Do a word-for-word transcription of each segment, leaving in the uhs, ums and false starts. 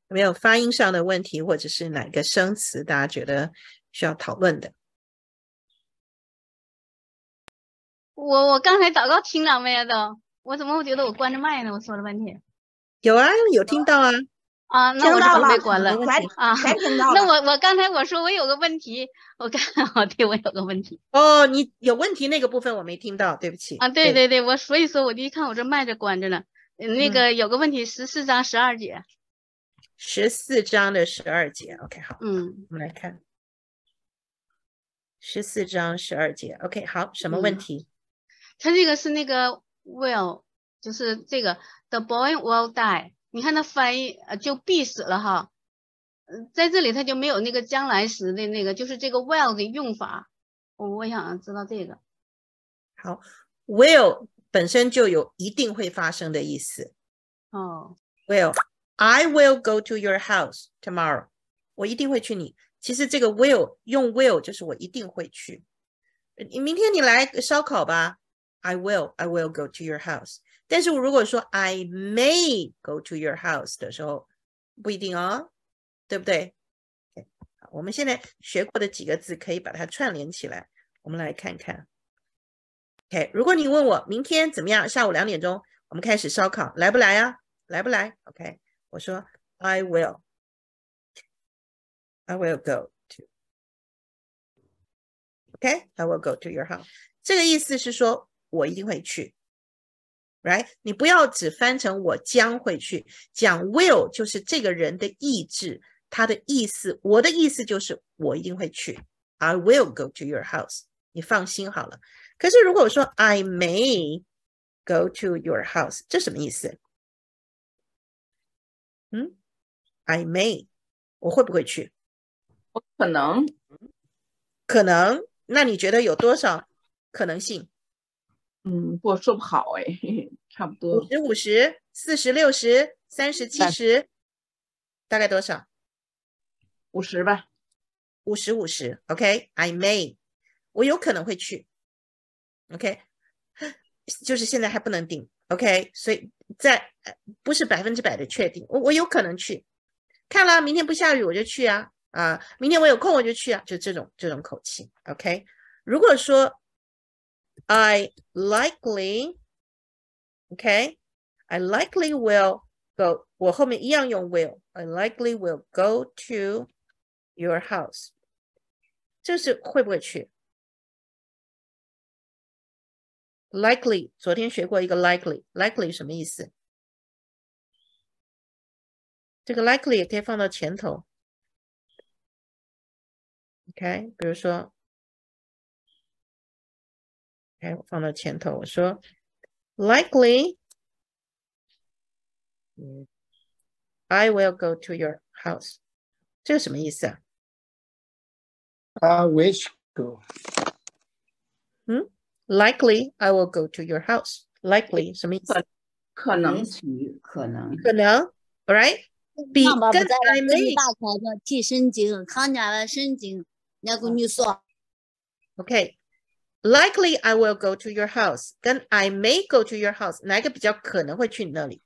有没有发音上的问题，或者是哪个生词大家觉得需要讨论的？ 我我刚才祷告听了没有都？我怎么会觉得我关着麦呢？我说了半天。 有啊，有听到啊。 啊，那我是准备关了啊。那我我刚才我说我有个问题，我刚好对我有个问题。 哦，你有问题那个部分我没听到，对不起。 啊，对对对，我所以说我一看我这麦着关着呢，那个有个问题，十四章十二节。 十四章的十二节 ，OK， 好， 嗯， 我们来看十四章十二节 ，OK， 好，什么问题？ 嗯、他这个是那个 will， 就是这个 the boy will die， 你看他翻译就必死了哈，嗯，在这里他就没有那个将来时的那个，就是这个 will 的用法，我我想知道这个。 好 ，will 本身就有一定会发生的意思。 哦 ，will。I will go to your house tomorrow. 我一定会去你。其实这个 will 用 will 就是我一定会去。你明天你来烧烤吧。I will, I will go to your house. 但是如果说 I may go to your house 的时候，不一定哦，对不对？ okay, 我们现在学过的几个字可以把它串联起来，我们来看看。OK， 如果你问我明天怎么样，下午两点钟我们开始烧烤，来不来啊？来不来 ？OK。我说 I will, I will go to, OK, I will go to your house. 这个意思是说我一定会去 ，right？ 你不要只翻成我将会去，讲 will 就是这个人的意志，他的意思，我的意思就是我一定会去 ，I will go to your house。你放心好了。可是如果我说 I may go to your house， 这什么意思？嗯 ，I may， 我会不会去？ 我可能， 可能，那你觉得有多少可能性？ 嗯，我说不好哎，差不多。 五十、五十、四十、六十、三十、七十，大概多少？ 五十吧。 五十、五十 ，OK。I may， 我有可能会去 ，OK， 就是现在还不能定 ，OK， 所以在不是百分之百的确定，我我有可能去。看了，明天不下雨我就去啊。啊，明天我有空我就去啊，就这种这种口气 ，OK。如果说 I likely, OK, I likely will go， 我后面一样用 will， I likely will go to your house， 这是会不会去 ？Likely， 昨天学过一个 likely， likely 什么意思？这个 likely 也可以放到前头。OK， 比如说 ，OK， 我放到前头，我说 likely I will go to your house， 这个什么意思啊？ I wish go。 嗯 ，likely I will go to your house。likely 什么意思？ 可能， 可能， 可能 ，all right。比跟 I may 大考的提神经，抗压了神经。那个你说 ，OK。Likely I will go to your house， 跟 I may go to your house， 哪一个比较可能会去你那里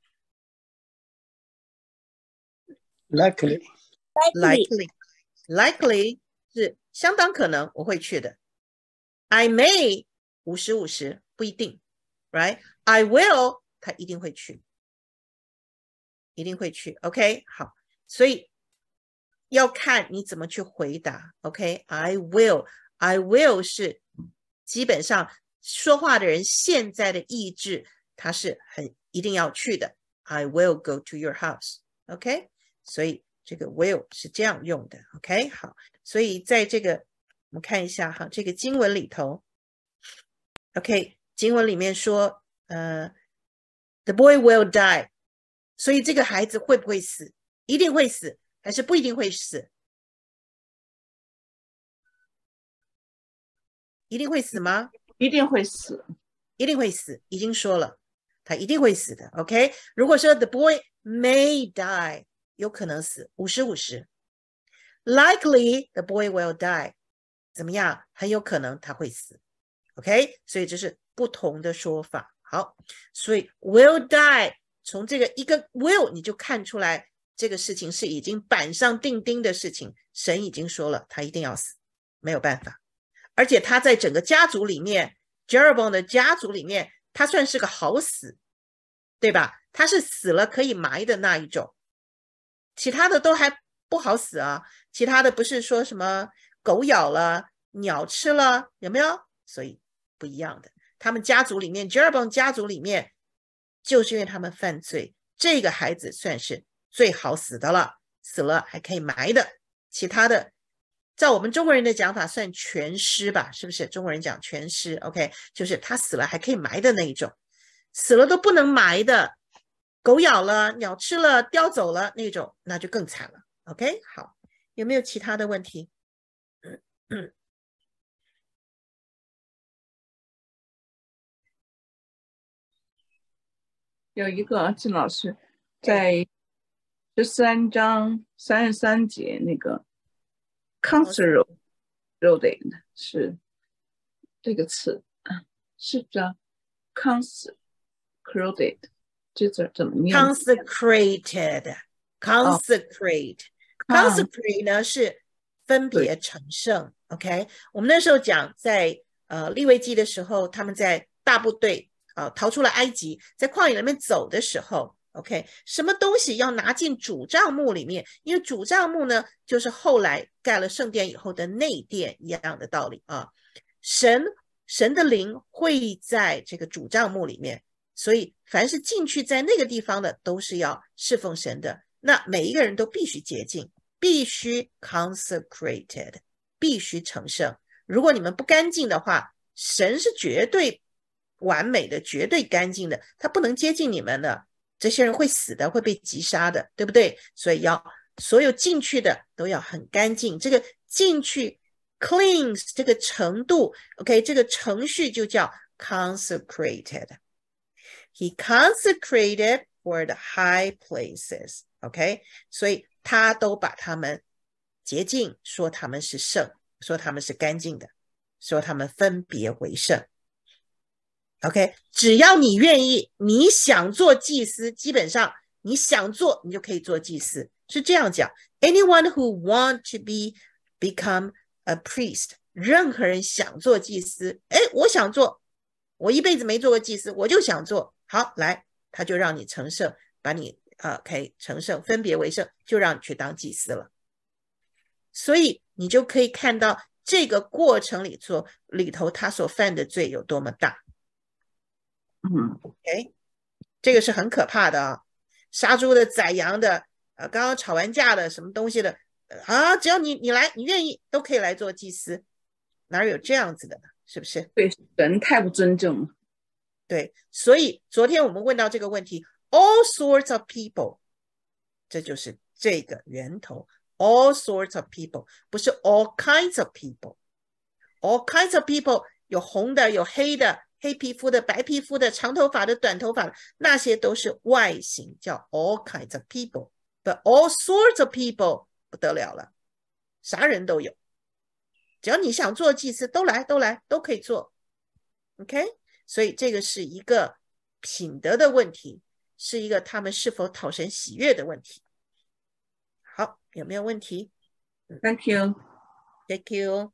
？Likely。 Likely Likely 是相当可能我会去的。I may 五十五十不一定 ，right？I will 他一定会去，一定会去。OK， 好，所以要看你怎么去回答。OK，I will，I will 是基本上说话的人现在的意志，他是很一定要去的。I will go to your house。OK， 所以这个 will 是这样用的。OK， 好，所以在这个我们看一下哈，这个经文里头 ，OK， 经文里面说，呃 ，the boy will die， 所以这个孩子会不会死？一定会死，还是不一定会死？一定会死吗？ 一定会死， 一定会死，已经说了，他一定会死的。OK， 如果说 the boy may die， 有可能死，五十五十。Likely the boy will die， 怎么样？很有可能他会死。OK， 所以这是不同的说法。好，所以 will die 从这个一个 will 你就看出来， 这个事情是已经板上钉钉的事情，神已经说了他一定要死，没有办法。而且他在整个家族里面 Jeroboam 的家族里面，他算是个好死，对吧？他是死了可以埋的那一种，其他的都还不好死啊。其他的不是说什么狗咬了鸟吃了，有没有？所以不一样的，他们家族里面 Jeroboam 家族里面，就是因为他们犯罪，这个孩子算是最好死的了，死了还可以埋的。其他的照我们中国人的讲法算全尸吧，是不是？中国人讲全尸 OK， 就是他死了还可以埋的那一种，死了都不能埋的，狗咬了鸟吃了叼走了那种，那就更惨了。 OK， 好，有没有其他的问题？嗯嗯， 有一个金老师在十三章三十三节那个 consecrated 是这个词，是叫 consecrated 这字怎么念 consecrated consecrate、哦、consecrate 呢是分别成圣。 OK， 我们那时候讲在呃利未记的时候，他们在大部队啊、呃、逃出了埃及，在旷野里面走的时候 OK， 什么东西要拿进主帐幕里面，因为主帐幕呢就是后来盖了圣殿以后的内殿一样的道理啊。神神的灵会在这个主帐幕里面，所以凡是进去在那个地方的都是要侍奉神的，那每一个人都必须洁净，必须 consecrated， 必须成圣。如果你们不干净的话，神是绝对完美的，绝对干净的，他不能接近你们的，这些人会死的，会被击杀的，对不对？所以要所有进去的都要很干净，这个进去 cleanse 这个程度 OK， 这个程序就叫 consecrated。 He consecrated for the high places OK， 所以他都把他们洁净，说他们是圣，说他们是干净的，说他们分别为圣。 OK， 只要你愿意，你想做祭司，基本上你想做你就可以做祭司，是这样讲。 Anyone who want to be become a priest， 任何人想做祭司，诶，我想做，我一辈子没做过祭司，我就想做，好，来，他就让你成圣，把你呃可以成圣，分别为圣，就让你去当祭司了。所以你就可以看到这个过程里头里头他所犯的罪有多么大。 嗯 OK， 这个是很可怕的啊！杀猪的、宰羊的，呃，刚刚吵完架的，什么东西的，啊，只要你你来，你愿意，都可以来做祭司，哪有这样子的呢？是不是？ 对人太不尊重了。 对，所以昨天我们问到这个问题 ，all sorts of people， 这就是这个源头 ，all sorts of people， 不是 all kinds of people，all kinds of people 有红的，有黑的。黑皮肤的、白皮肤的、长头发的、短头发的，那些都是外形，叫 all kinds of people。 But all sorts of people 不得了了，啥人都有，只要你想做祭司，都来都来都可以做。 OK， 所以这个是一个品德的问题，是一个他们是否讨神喜悦的问题。好，有没有问题？ Thank you Thank you。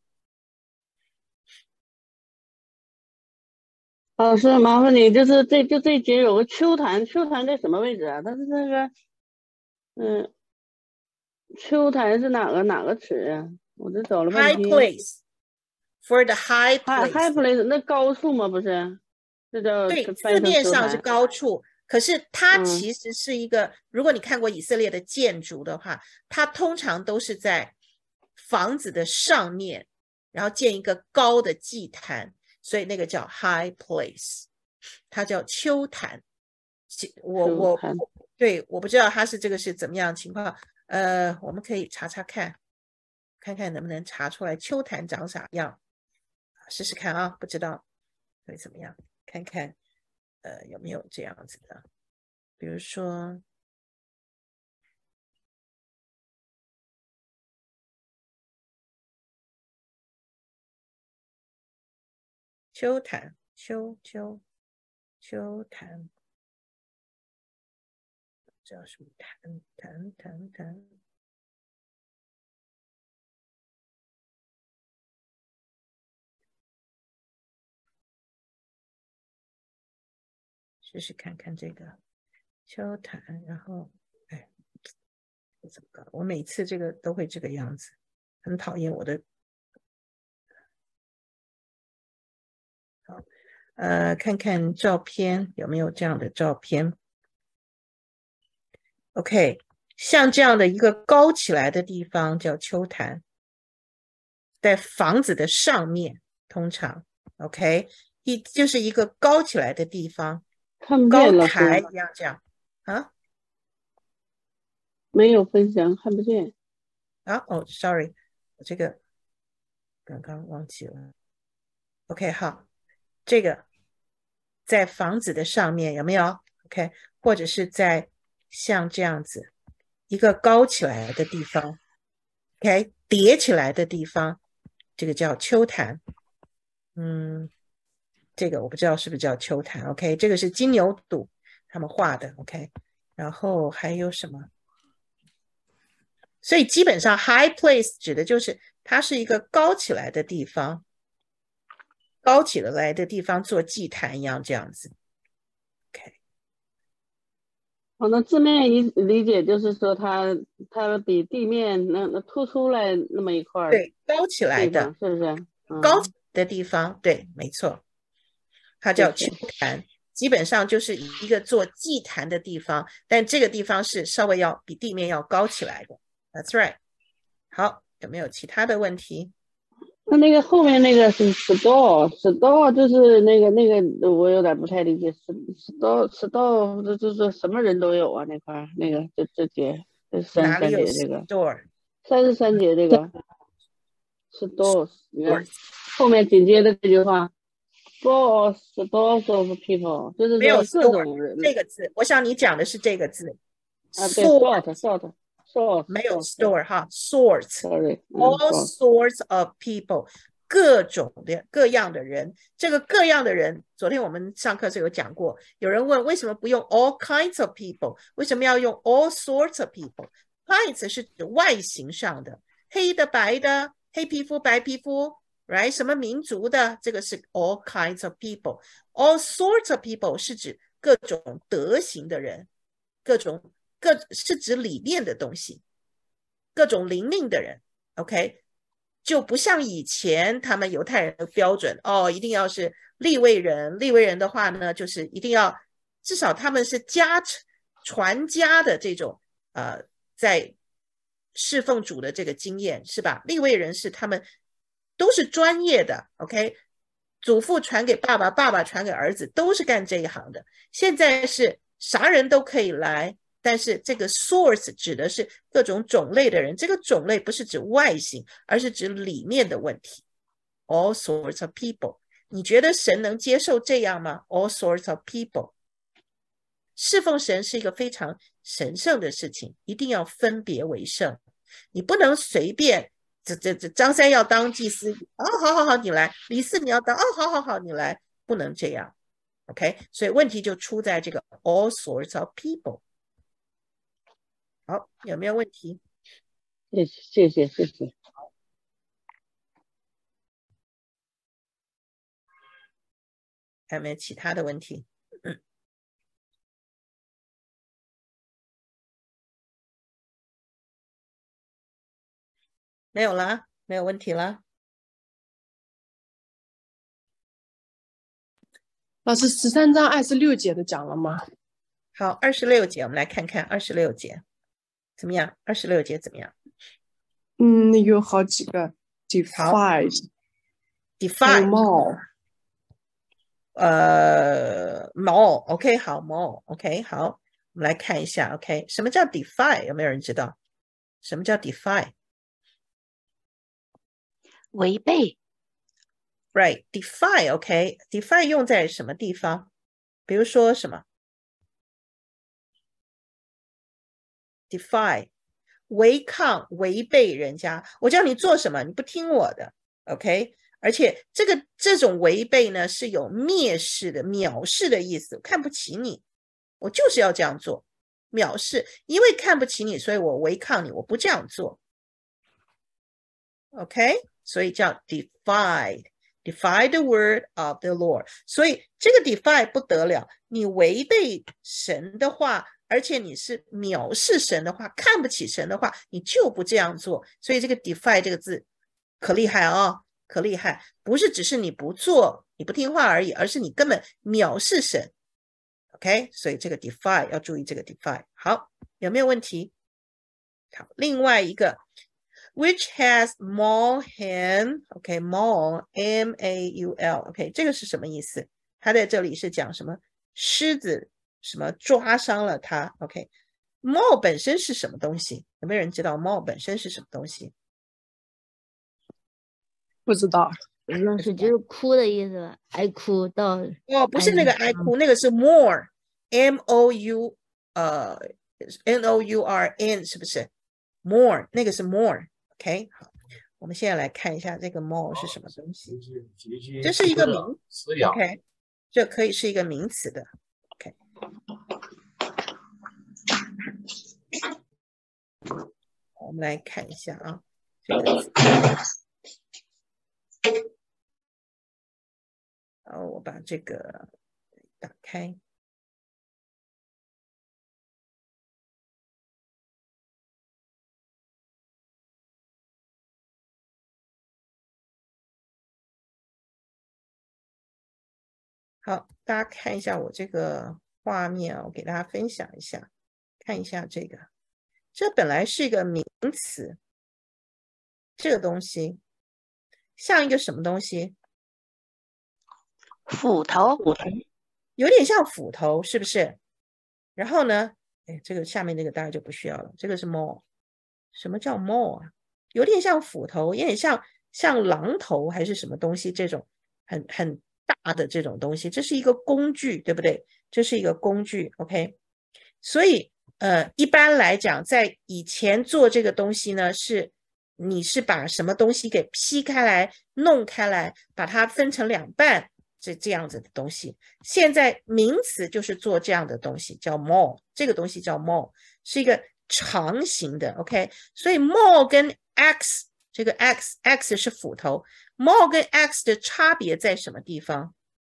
老师，麻烦你，就是这就这节有个秋坛，秋坛在什么位置啊？它是那个，嗯，秋坛是哪个哪个词啊？我这找了半 High 天。 place for the high place。High high place 那高处吗？不是，这叫对，字面上是高处，可是它其实是一个、嗯，如果你看过以色列的建筑的话，它通常都是在房子的上面，然后建一个高的祭坛。所以那个叫 high place， 它叫秋坛。我我对，我不知道它是这个是怎么样的情况，呃，我们可以查查看，看看能不能查出来秋坛长啥样，试试看啊，不知道会怎么样，看看呃有没有这样子的，比如说。秋坛，秋秋秋坛， 叫什么谈谈谈谈。试试看看这个秋谈，然后哎，怎么搞？我每次这个都会这个样子，很讨厌我的。好，呃，看看照片有没有这样的照片。OK， 像这样的一个高起来的地方叫秋坛，在房子的上面，通常 OK， 一就是一个高起来的地方，高台一样这样啊。 没有分享，看不见。 啊，哦 ，sorry， 我这个刚刚忘记了。OK， 好，这个在房子的上面有没有 ？OK， 或者是在像这样子一个高起来的地方 ，OK， 叠起来的地方，这个叫秋坛。嗯，这个我不知道是不是叫秋坛 ，OK， 这个是金牛犊他们画的 ，OK， 然后还有什么？所以基本上 high place 指的就是它是一个高起来的地方，高起来的地方做祭坛一样这样子。OK， 好，那字面一理解就是说它它比地面那那凸出来那么一块， 对，高起来的， 是不是？嗯、 高的地方，对，没错，它叫秋坛，基本上就是一个做祭坛的地方，但这个地方是稍微要比地面要高起来的。That's right。好，有没有其他的问题？ 那那个后面那个是 store，store 就是那个那个我有点不太理解 ，store store 这就是什么人都有啊那块那个这这节这三三节这个 store 三十三节这个 store， 你看后面紧接着这句话 ，for stores of people 就是说各种人这个字，我想你讲的是这个字啊，对 sort sort。 没有 store 哈 sorts Sorry, all sorts of people 各种的各样的人，这个各样的人昨天我们上课时有讲过，有人问为什么不用 all kinds of people， 为什么要用 all sorts of people。 kinds 是指外形上的，黑的白的，黑皮肤白皮肤 right， 什么民族的，这个是 all kinds of people。 all sorts of people 是指各种德行的人，各种各是指里面的东西，各种灵命的人 OK， 就不像以前他们犹太人的标准哦，一定要是利未人，利未人的话呢就是一定要至少他们是家传家的这种呃在侍奉主的这个经验是吧，利未人是他们都是专业的 OK， 祖父传给爸爸，爸爸传给儿子，都是干这一行的。现在是啥人都可以来，但是这个 source 指的是各种种类的人，这个种类不是指外形，而是指里面的问题。 all sorts of people， 你觉得神能接受这样吗？ all sorts of people， 侍奉神是一个非常神圣的事情，一定要分别为圣，你不能随便这这这张三要当祭司，哦好好好你来，李四你要当，哦好好好你来，不能这样 OK， 所以问题就出在这个 all sorts of people。好，有没有问题？ 谢谢谢谢谢。 还有没有其他的问题？嗯，没有啦，没有问题啦。 老师，十三章二十六节的讲了吗？ 好，二十六节，我们来看看二十六节怎么样？二十六节怎么样？ 嗯，有好几个 defy defy more， 呃 more OK 好 more OK 好，我们来看一下 OK 什么叫 defy， 有没有人知道什么叫 defy？ 违背 right defy OK defy 用在什么地方？比如说什么 defy 违抗违背人家，我叫你做什么你不听我的 OK， 而且这个这种违背呢是有蔑视的藐视的意思，看不起你，我就是要这样做藐视，因为看不起你，所以我违抗你，我不这样做。OK， 所以叫 defied， defy the word of the Lord。所以这个 defy 不得了，你违背神的话，而且你是藐视神的话，看不起神的话，你就不这样做。所以这个 defy 这个字可厉害哦，可厉害，不是只是你不做，你不听话而已，而是你根本藐视神。OK， 所以这个 defy 要注意这个 defy。好，有没有问题？好，另外一个 which has maul him， OK， maul M A U L， OK， 这个是什么意思？他在这里是讲什么？狮子什么抓伤了他 ？OK， maul 本身是什么东西？有没有人知道 maul 本身是什么东西？ 不知道。 老师就是哭的意思吧？爱哭到哦，不是那个爱哭，那个是 more M O U 呃 N O U R N 是不是 more 那个是 more OK 好，我们现在来看一下这个 more 是什么东西，这是一个名词 OK 这可以是一个名词的 OK 我们来看一下啊这个词好，我把这个打开。好，大家看一下我这个画面啊，我给大家分享一下，看一下这个，这本来是一个名词，这个东西像一个什么东西？ 斧头， 有点像斧头，是不是？然后呢，哎，这个下面那个大家就不需要了，这个是 maul。什么叫 maul 啊？有点像斧头，有点像像榔头还是什么东西，这种很很大的这种东西，这是一个工具，对不对？这是一个工具 ，OK。所以呃，一般来讲，在以前做这个东西呢，是你是把什么东西给劈开来、弄开来，把它分成两半。这这样子的东西，现在名词就是做这样的东西，叫 maul， 这个东西叫 maul， 是一个长形的 ，OK， 所以 maul 跟 axe， 这个 axe axe 是斧头 ，maul 跟 axe 的差别在什么地方？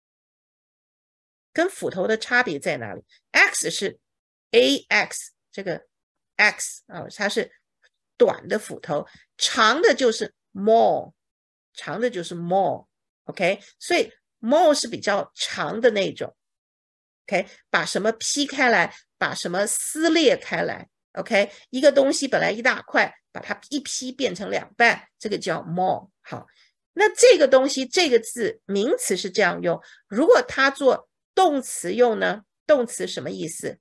跟斧头的差别在哪里 ？axe 是 ax， 这个 axe 啊，它是短的斧头，长的就是 maul， 长的就是 maul，OK， 所以maul 是比较长的那种 ，OK， 把什么劈开来，把什么撕裂开来 ，OK， 一个东西本来一大块，把它一劈变成两半，这个叫 maul。好，那这个东西这个字名词是这样用，如果它做动词用呢？动词什么意思？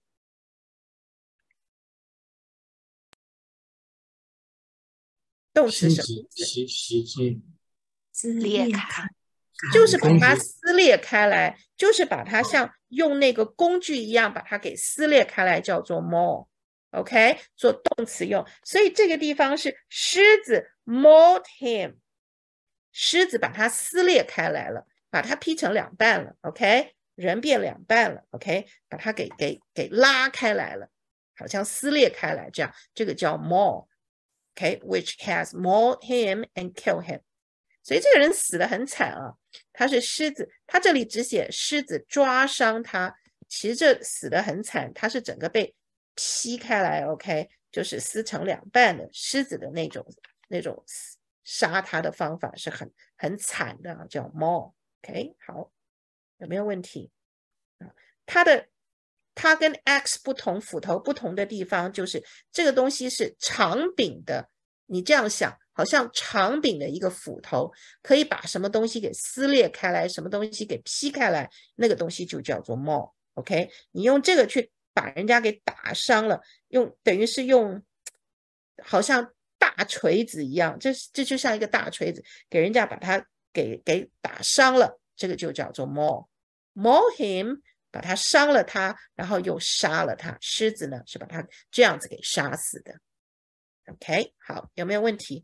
动词什么意思？ 袭袭击， 撕裂开。 就是把它撕裂开来，就是把它像用那个工具一样把它给撕裂开来，叫做 maul，OK， 做动词用。所以这个地方是狮子 mauled him， 狮子把它撕裂开来了，把它劈成两半了 ，OK， 人变两半了 ，OK， 把它给给给拉开来了，好像撕裂开来这样，这个叫 maul，OK，which has mauled him and killed him。所以这个人死得很惨啊，他是狮子，他这里只写狮子抓伤他，其实这死得很惨，他是整个被劈开来 ，OK， 就是撕成两半的，狮子的那种那种杀他的方法是很很惨的，叫 maul，OK， 好，有没有问题？他的他跟 axe 不同，斧头不同的地方就是这个东西是长柄的，你这样想。好像长柄的一个斧头，可以把什么东西给撕裂开来，什么东西给劈开来，那个东西就叫做 maul，OK， 你用这个去把人家给打伤了，用等于是用好像大锤子一样，这这就像一个大锤子，给人家把他给给打伤了，这个就叫做 maul。maul him， 把他伤了他，然后又杀了他。狮子呢是把他这样子给杀死的。OK， 好，有没有问题？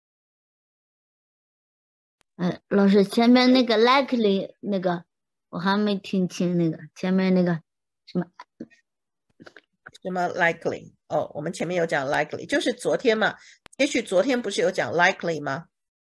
嗯，老师前面那个 likely 那个我还没听清，那个前面那个什么什么 likely？ 哦，我们前面有讲 likely， 就是昨天嘛，也许昨天不是有讲 likely 吗？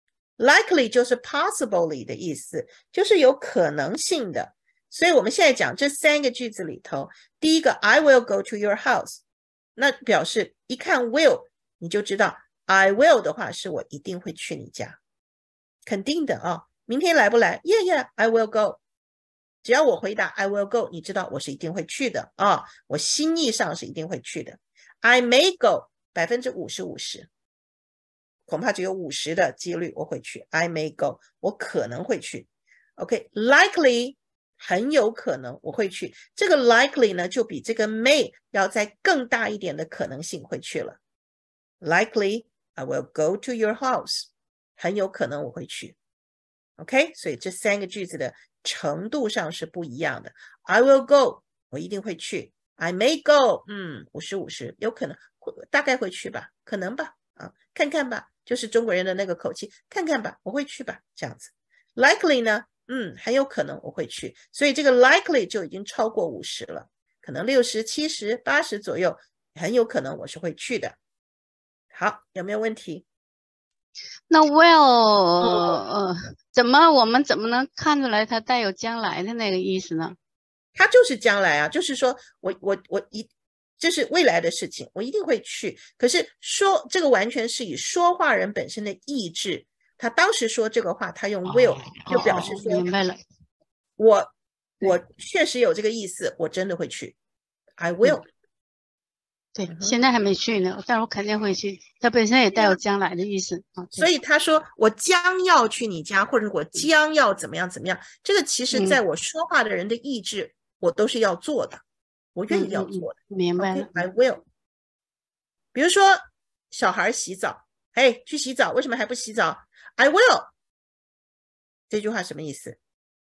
likely 就是 possibly 的意思，就是有可能性的。所以我们现在讲这三个句子里头，第一个 I will go to your house， 那表示一看 will 你就知道 I will 的话是我一定会去你家，肯定的啊、哦。明天来不来 ？Yeah yeah I will go。只要我回答 I will go， 你知道我是一定会去的啊、哦，我心意上是一定会去的。I may go 百分之五十五十，恐怕只有五十的几率我会去。I may go 我可能会去。OK likely 很有可能我会去，这个 likely 呢就比这个 may 要再更大一点的可能性会去了。Likely I will go to your house， 很有可能我会去。OK， 所以这三个句子的程度上是不一样的。I will go， 我一定会去。I may go， 嗯，五十五十，有可能，大概会去吧，可能吧，啊，看看吧，就是中国人的那个口气，看看吧，我会去吧，这样子。Likely 呢，嗯，很有可能我会去，所以这个 likely 就已经超过五十了，可能六十、七十、八十左右，很有可能我是会去的。好，有没有问题？ 那 will 呃怎么我们怎么能看出来它带有将来的那个意思呢？ 它就是将来啊，就是说我我我一这是未来的事情，我一定会去。可是说这个完全是以说话人本身的意志，他当时说这个话，他用 will、哦、就表示说， 哦、明白了， 我我确实有这个意思，我真的会去 ，I will。嗯对，现在还没去呢，但是我肯定会去。它本身也带有将来的意思啊。 所以他说我将要去你家，或者我将要怎么样怎么样，这个其实在我说话的人的意志，嗯、我都是要做的，我愿意要做的。 嗯嗯、明白了 ，I will。比如说小孩洗澡，哎，去洗澡，为什么还不洗澡 ？I will。这句话什么意思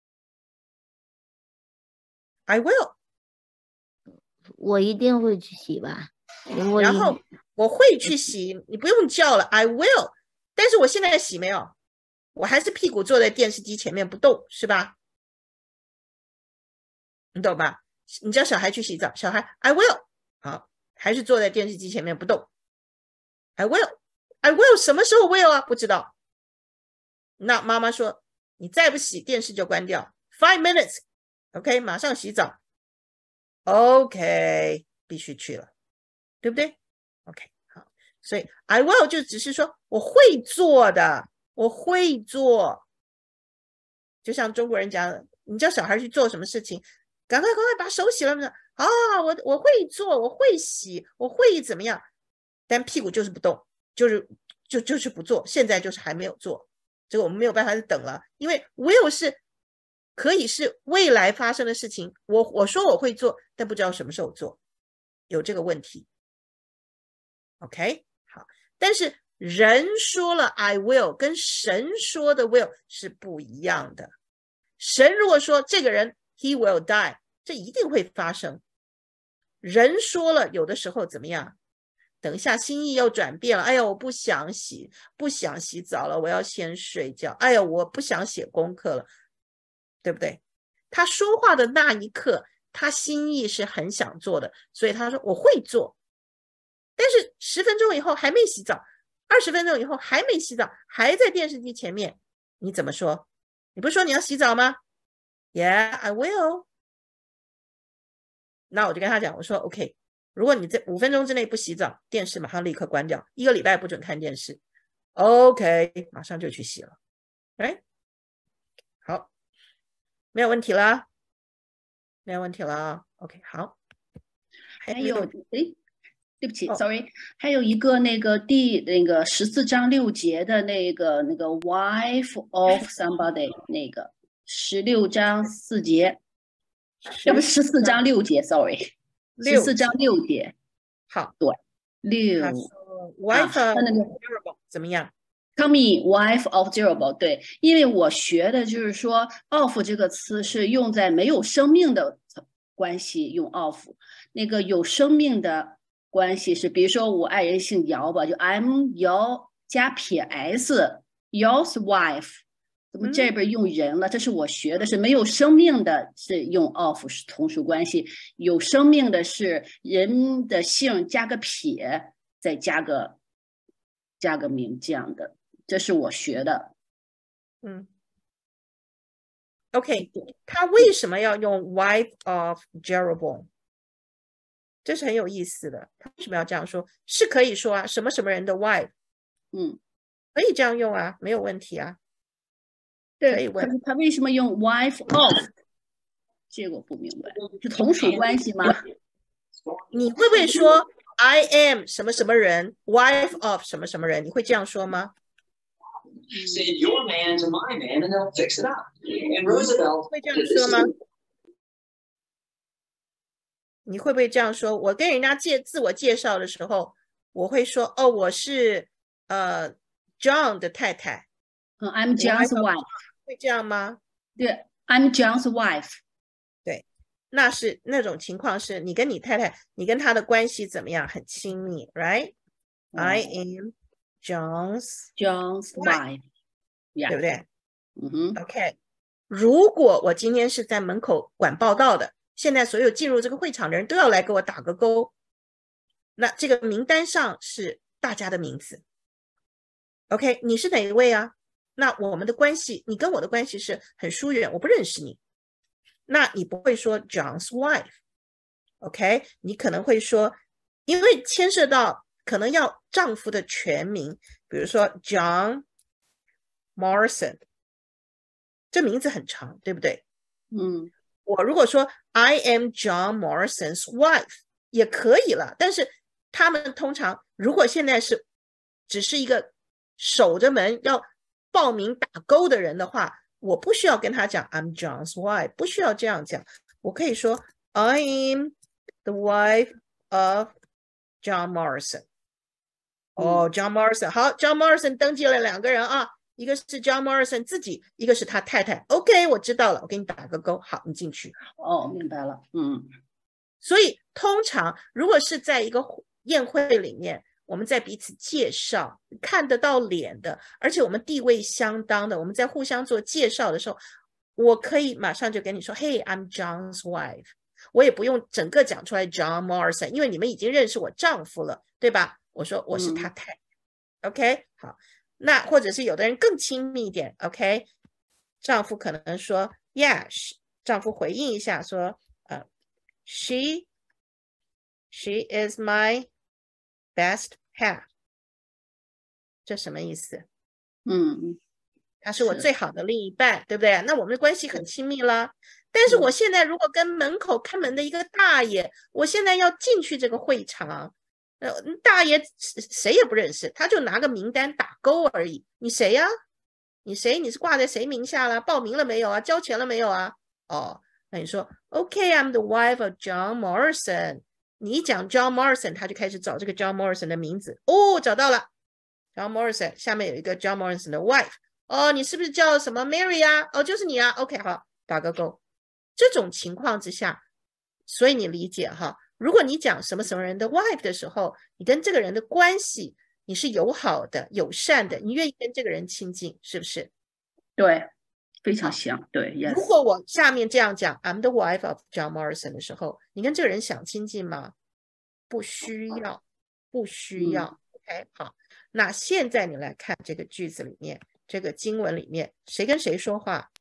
？I will。 我一定会去洗吧， 然后我会去洗，你不用叫了 I will， 但是我现在洗没有，我还是屁股坐在电视机前面不动，是吧？你懂吧？你叫小孩去洗澡，小孩 I will， 好，还是坐在电视机前面不动 I will I will 什么时候 will 啊？不知道。那妈妈说你再不洗电视就关掉 five minutes OK 马上洗澡OK 必须去了，对不对 OK 好，所以 I will 就只是说我会做的，我会做，就像中国人讲你叫小孩去做什么事情，赶快赶快把手洗了啊、哦、我我会做，我会洗，我会怎么样，但屁股就是不动，就是就就是不做，现在就是还没有做，这个我们没有办法等了，因为 will 是可以是未来发生的事情，我我说我会做，但不知道什么时候做，有这个问题 OK 好，但是人说了 I will 跟神说的 will 是不一样的，神如果说这个人 he will die 这一定会发生，人说了有的时候怎么样，等一下心意又转变了，哎呀我不想洗不想洗澡了，我要先睡觉，哎呀我不想写功课了，对不对？他说话的那一刻他心意是很想做的，所以他说我会做，但是十分钟以后还没洗澡，二十分钟以后还没洗澡，还在电视机前面，你怎么说？你不是说你要洗澡吗？ Yeah I will。 那我就跟他讲，我说 OK 如果你在五分钟之内不洗澡，电视马上立刻关掉，一个礼拜不准看电视 OK 马上就去洗了 right? 好，没有问题了，没有问题了 OK 好， 还有诶对不起、哦、sorry 还有一个那个第那个十四章六节的那个那个 wife of somebody 那个十六章四节，要不十四章六节 sorry 十四章六节好对六 wife of durable、啊、怎么样 Come wife of durable 对，因为我学的就是说 of 这个词是用在没有生命的关系用 of， 那个有生命的关系是比如说我爱人姓姚吧，就 I'm your 加撇 s yours wife 怎么这边用人了？这是我学的，是没有生命的，是用 of 是从属关系；有生命的是人的姓加个撇，再加个加个名这样的，这是我学的。 嗯 ，OK， 他为什么要用 wife of Jeroboam？ 这是很有意思的。他为什么要这样说？是可以说啊，什么什么人的 wife， 嗯， 可以这样用啊，没有问题啊。 对，可是他为什么用 wife of？ 这个我不明白，是同属关系吗？ 你会不会说 I am 什么什么人 wife of 什么什么人？你会这样说吗？ Send your man to my man and they'll fix it up. And Roosevelt 会这样说吗？你会不会这样说？我跟人家介自我介绍的时候，我会说哦，我是呃 John 的太太。 嗯 ，I'm John's wife。 会这样吗？ 对 ，I'm John's wife。 对，那是那种情况是你跟你太太，你跟她的关系怎么样？很亲密 ，right？I am John's John's wife， 对不对？ 嗯哼 ，OK。如果我今天是在门口管报道的，现在所有进入这个会场的人都要来给我打个勾，那这个名单上是大家的名字。OK， 你是哪一位啊？那我们的关系，你跟我的关系是很疏远，我不认识你。那你不会说 John's wife，OK？ 你可能会说，因为牵涉到可能要丈夫的全名，比如说 John Morrison， 这名字很长，对不对？ 嗯， 我如果说 I am John Morrison's wife 也可以了，但是他们通常如果现在是只是一个守着门要报名打勾的人的话，我不需要跟他讲 I'm John's wife， 不需要这样讲，我可以说 I am the wife of John Morrison。 哦 John Morrison， 好 John Morrison 登记了两个人啊，一个是 John Morrison 自己，一个是他太太。 OK， 我知道了，我给你打个勾，好，你进去。 哦，明白了。嗯， 所以通常如果是在一个宴会里面，我们在彼此介绍看得到脸的，而且我们地位相当的，我们在互相做介绍的时候，我可以马上就跟你说 Hey I'm John's wife， 我也不用整个讲出来 John Morrison， 因为你们已经认识我丈夫了，对吧？我说我是他太太、嗯、OK， 好，那或者是有的人更亲密一点 OK， 丈夫可能说 Yeah， 丈夫回应一下说、uh, She She is my best half， 这什么意思？ 嗯， 他是我最好的另一半，对不对？那我们的关系很亲密了。但是我现在如果跟门口看门的一个大爷，我现在要进去这个会场，呃，大爷谁也不认识，他就拿个名单打勾而已。你谁呀、啊？你谁？你是挂在谁名下了？报名了没有啊？交钱了没有啊？哦，那你说 OK I'm the wife of John Morrison， 你一讲 John Morrison， 他就开始找这个 John Morrison 的名字。哦，找到了 John Morrison， 下面有一个 John Morrison 的 wife。哦，你是不是叫什么 Mary 啊？哦，就是你啊。OK， 好，打个勾。这种情况之下，所以你理解哈，如果你讲什么什么人的 wife 的时候，你跟这个人的关系你是友好的、友善的，你愿意跟这个人亲近，是不是？ 对，非常像。对， yes。 如果我下面这样讲 I'm the wife of John Morrison 的时候，你跟这个人想亲近吗？不需要，不需要、嗯、OK， 好，那现在你来看这个句子里面，这个经文里面谁跟谁说话？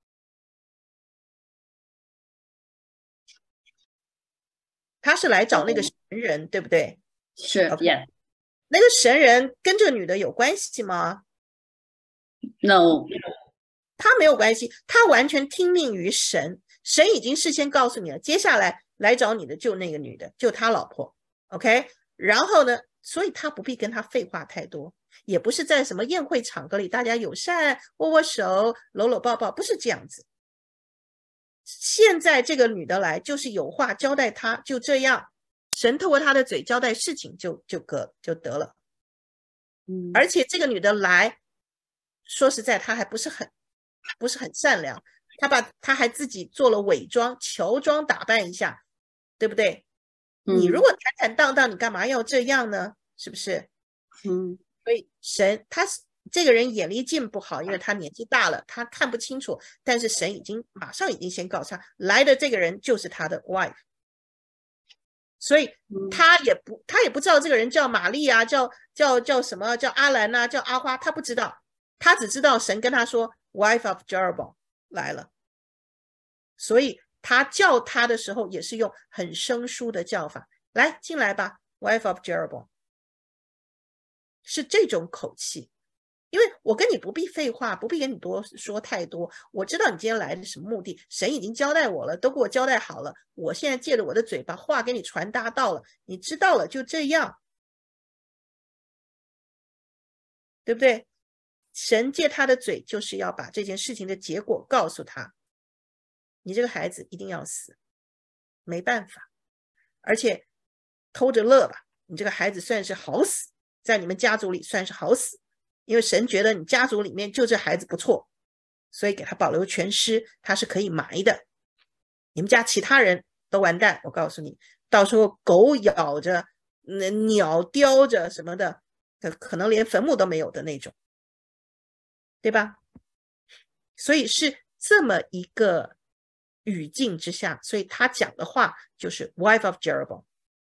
他是来找那个神人、嗯、对不对？ 是、okay. yeah。 那个神人跟这个女的有关系吗？ No， 他没有关系，他完全听命于神，神已经事先告诉你了，接下来来找你的就那个女的，就他老婆 OK， 然后呢，所以他不必跟他废话太多，也不是在什么宴会场合里大家友善握握手搂搂抱抱，不是这样子。现在这个女的来就是有话交代他，就这样，神透过他的嘴交代事情就就得就得了。 嗯， 而且这个女的来，说实在，她还不是很不是很善良，她把她还自己做了伪装，乔装打扮一下，对不对？ 嗯、 你如果坦坦荡荡，你干嘛要这样呢？是不是？ 嗯， 所以神他这个人眼力劲不好，因为他年纪大了，他看不清楚，但是神已经马上已经先告诉他，来的这个人就是他的 wife。所以他也不他也不知道这个人叫玛丽啊，叫叫叫什么，叫阿兰啊，叫阿花，他不知道，他只知道神跟他说 wife of Jeroboam 来了，所以他叫他的时候也是用很生疏的叫法，来进来吧 wife of Jeroboam， 是这种口气。因为我跟你不必废话，不必跟你多说太多，我知道你今天来的什么目的，神已经交代我了，都给我交代好了，我现在借着我的嘴把话给你传达到了，你知道了，就这样，对不对？神借他的嘴就是要把这件事情的结果告诉他，你这个孩子一定要死，没办法，而且偷着乐吧，你这个孩子算是好死，在你们家族里算是好死，因为神觉得你家族里面就这孩子不错，所以给他保留全尸，他是可以埋的。你们家其他人都完蛋，我告诉你，到时候狗咬着，鸟叼着什么的，可能连坟墓都没有的那种，对吧？所以是这么一个语境之下，所以他讲的话就是 wife of Jeroboam。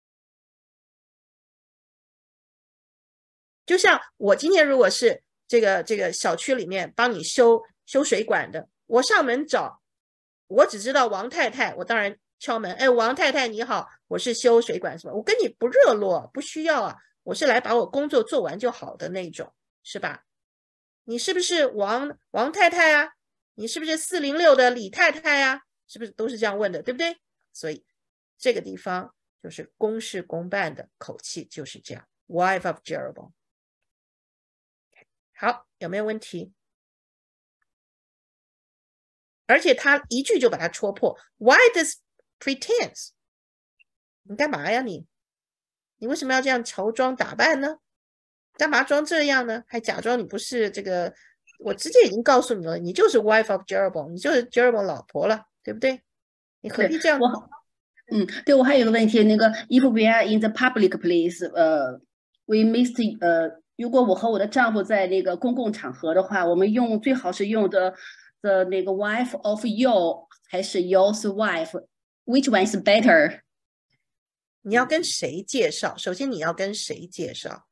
就像我今天如果是这个这个小区里面帮你修修水管的，我上门找，我只知道王太太，我当然敲门，哎，王太太你好，我是修水管什么，我跟你不热络，不需要啊，我是来把我工作做完就好的那种，是吧？你是不是王王太太啊？你是不是四零六的李太太啊？是不是都是这样问的，对不对？所以这个地方就是公事公办的口气就是这样 ，wife of Jeroboam。好，有没有问题？而且他一句就把它戳破 ，Why does pretense？ 你干嘛呀你？你为什么要这样乔装打扮呢？干嘛装这样呢？还假装你不是这个？我直接已经告诉你了，你就是 wife of Jeroboam， 你就是 Jeroboam 老婆了，对不对？你何必这样？ 嗯，对，我还有个问题，那个 if we are in the public place， 呃 ，we missed， 呃。如果我和我的丈夫在那个公共场合的话，我们用最好是用的的那个 wife of your 还是 yours wife？Which one is better？ 你要跟谁介绍？首先你要跟谁介绍？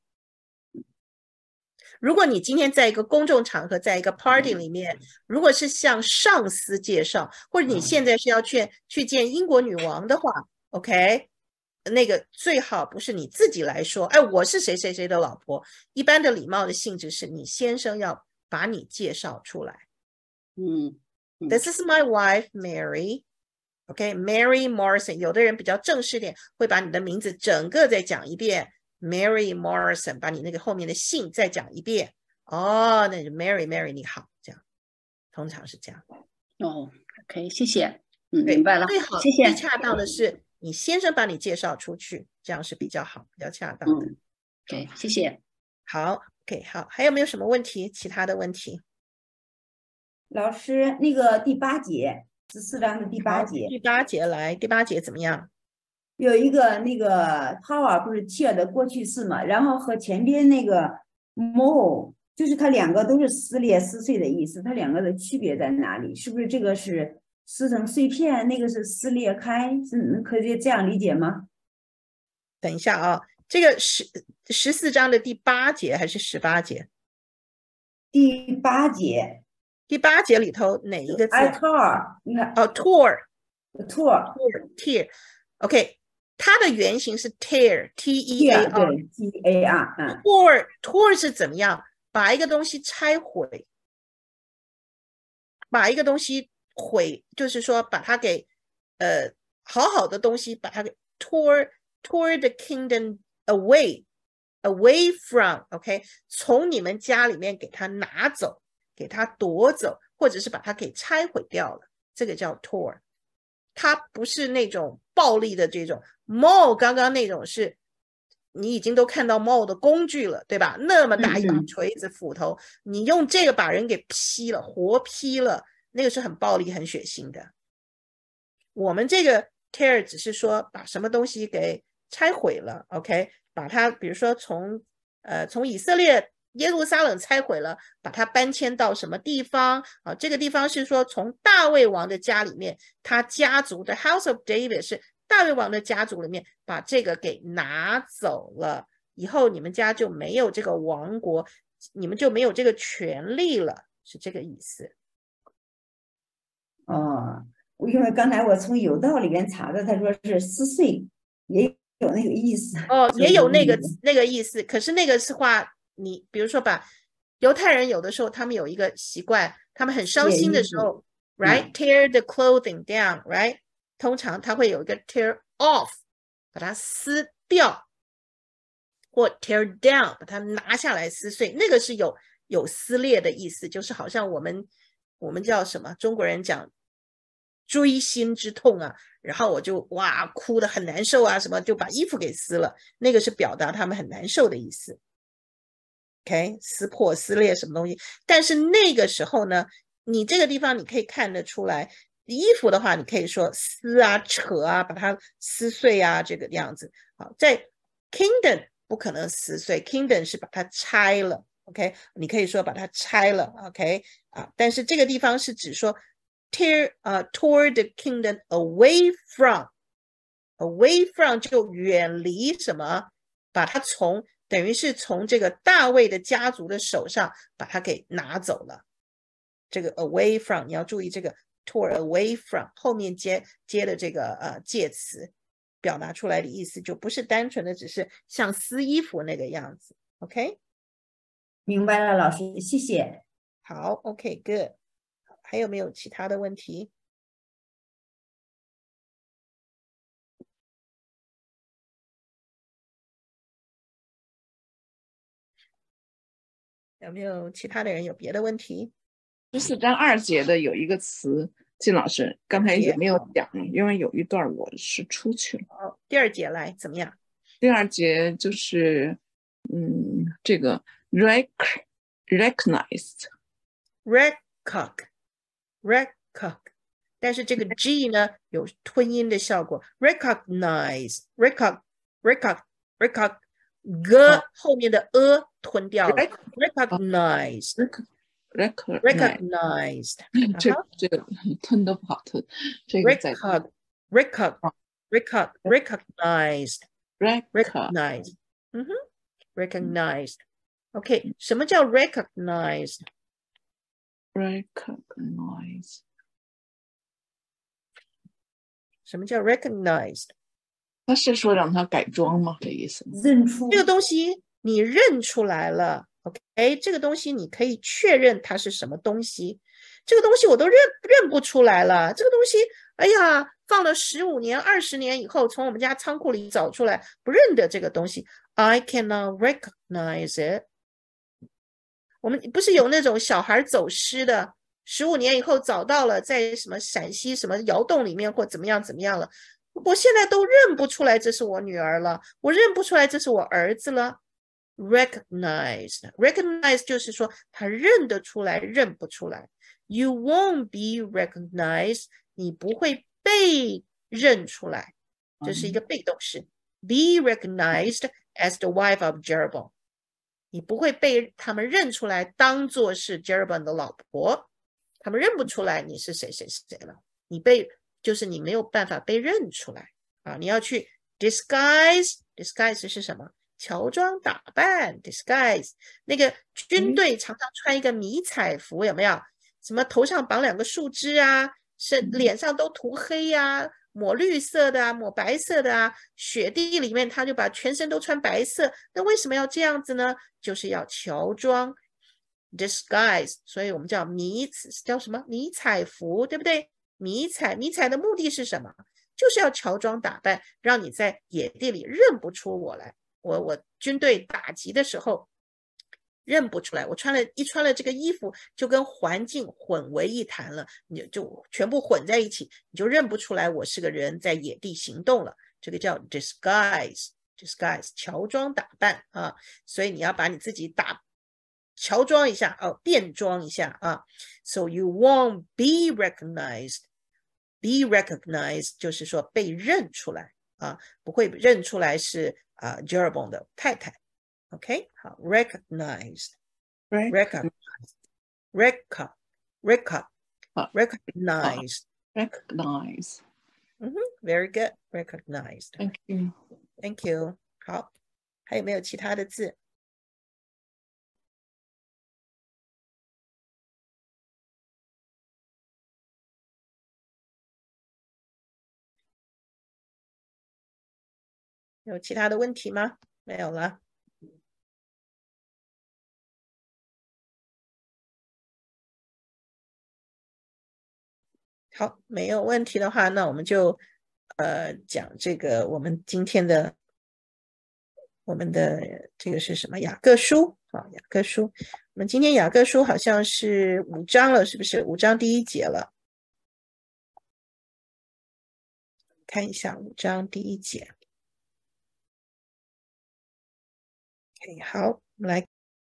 如果你今天在一个公众场合，在一个 party 里面，如果是向上司介绍，或者你现在是要去去见英国女王的话 ，OK？那个最好不是你自己来说，哎，我是谁谁谁的老婆。一般的礼貌的性质是你先生要把你介绍出来。 嗯 ，This is my wife Mary。OK，Mary Morrison。有的人比较正式点，会把你的名字整个再讲一遍 ，Mary Morrison， 把你那个后面的姓再讲一遍。哦，那就 Mary Mary 你好，这样，通常是这样。 哦 ，OK， 谢谢。嗯，明白了。 最好谢谢。 最恰当的是。你先生把你介绍出去，这样是比较好，比较恰当的。 嗯，对，谢谢。 好 ，OK， 好，还有没有什么问题？其他的问题？ 老师，那个第八节，十四章的第八节， 第八节来，第八节怎么样？ 有一个那个 tower 不是 tear 的过去式嘛，然后和前边那个 more， 就是它两个都是撕裂、撕碎的意思，它两个的区别在哪里？是不是这个是？撕成碎片，那个是撕裂开，是可以这样理解吗？ 等一下啊，这个十十四章的第八节还是十八节？ 第八节， 第八节里头哪一个字 ？I tore， 你看哦 ，tore，tore，tear，OK， 它的原型是 tear，t e a r， 对 ，t a r， 嗯 ，tore，tore 是怎么样？把一个东西拆毁，把一个东西。毁就是说把它给呃好好的东西把它给 tore tore the kingdom away away from OK 从你们家里面给它拿走，给它夺走，或者是把它给拆毁掉了，这个叫 tore。它不是那种暴力的这种 maul， 刚刚那种是你已经都看到 maul 的工具了，对吧？那么大一把锤子斧头，你用这个把人给劈了，活劈了。那个是很暴力很血腥的。我们这个 tear 只是说把什么东西给拆毁了 OK， 把它比如说从呃从以色列耶路撒冷拆毁了，把它搬迁到什么地方啊？这个地方是说从大卫王的家里面，他家族的 House of David 是大卫王的家族里面把这个给拿走了，以后你们家就没有这个王国，你们就没有这个权利了，是这个意思。 哦，因为刚才我从有道里边查的，他说是撕碎，也有那个意思。 哦，也有那个那个意思，可是那个是话，你比如说把犹太人有的时候他们有一个习惯，他们很伤心的时候 ，right tear the clothing down，right， 通常他会有一个 tear off， 把它撕掉，或 tear down， 把它拿下来撕碎，那个是有有撕裂的意思，就是好像我们我们叫什么，中国人讲锥心之痛啊，然后我就哇哭得很难受啊，什么就把衣服给撕了，那个是表达他们很难受的意思。OK， 撕破撕裂什么东西，但是那个时候呢，你这个地方你可以看得出来，衣服的话你可以说撕啊扯啊，把它撕碎啊，这个样子。好，在 kingdom 不可能撕碎， kingdom 是把它拆了。OK， 你可以说把它拆了。OK， 啊，但是这个地方是指说 tear 呃、uh, toward the kingdom away from away from 就远离什么，把它从等于是从这个大卫的家族的手上把它给拿走了。这个 away from 你要注意这个 toward away from 后面接接的这个呃介词，表达出来的意思就不是单纯的只是像撕衣服那个样子。OK， 明白了，老师，谢谢。 好 ，OK， good。还有没有其他的问题？有没有其他的人有别的问题？ 十四章二节的有一个词，金老师刚才有没有讲？因为有一段我是出去了。 哦，第二节来怎么样？ 第二节就是，嗯，这个 rec recognized recog recog， 但是这个 g 呢有吞音的效果 recognize recog recog recog g、哦、后面的 a 吞掉了 recognize recognized 这这个吞都不好吞，这个在 recog recog recog recognized recognized 嗯哼 recognized OK， 什么叫 recognized recognize 什么叫 recognized？ 他是说让他改装吗？这意思？ 认出这个东西你认出来了 ，OK， 这个东西你可以确认它是什么东西。这个东西我都认认不出来了，这个东西，哎呀，放了十五年、二十年以后，从我们家仓库里找出来，不认得这个东西 ，I cannot recognize it。我们不是有那种小孩走失的，十五年以后找到了，在什么陕西什么窑洞里面或怎么样怎么样了。我现在都认不出来这是我女儿了，我认不出来这是我儿子了。Recognized, recognize 就是说他认得出来，认不出来。You won't be recognized， 你不会被认出来，这是一个被动式。Be recognized as the wife of Jeroboam， 你不会被他们认出来，当作是 Jeroboam 的老婆，他们认不出来你是谁谁谁了，你被。就是你没有办法被认出来啊！你要去 disguise， disguise 是什么？乔装打扮 disguise。那个军队常常穿一个迷彩服，有没有？什么头上绑两个树枝啊，是脸上都涂黑呀、啊，抹绿色的啊，抹白色的啊，雪地里面他就把全身都穿白色。那为什么要这样子呢？就是要乔装 disguise， 所以我们叫迷叫什么迷彩服，对不对？迷彩，迷彩的目的是什么？就是要乔装打扮，让你在野地里认不出我来。我我军队打击的时候认不出来，我穿了一穿了这个衣服，就跟环境混为一谈了，你就全部混在一起，你就认不出来我是个人在野地行动了。这个叫 disguise， disguise 乔装打扮啊，所以你要把你自己打。乔装一下哦，变装一下啊 ，so you won't be recognized。Be recognized 就是说被认出来啊，不会认出来是啊 Jeroboam 的太太。OK， 好 ，recognized。 recognize record record 好 recognize recognize。 嗯哼 very good recognized Thank you. thank you 好，还有没有其他的字？有其他的问题吗？没有了。好，没有问题的话，那我们就呃讲这个我们今天的我们的这个是什么？雅各书啊，雅各书。我们今天雅各书好像是五章了，是不是？五章第一节了。看一下五章第一节。OK， 好，我们来。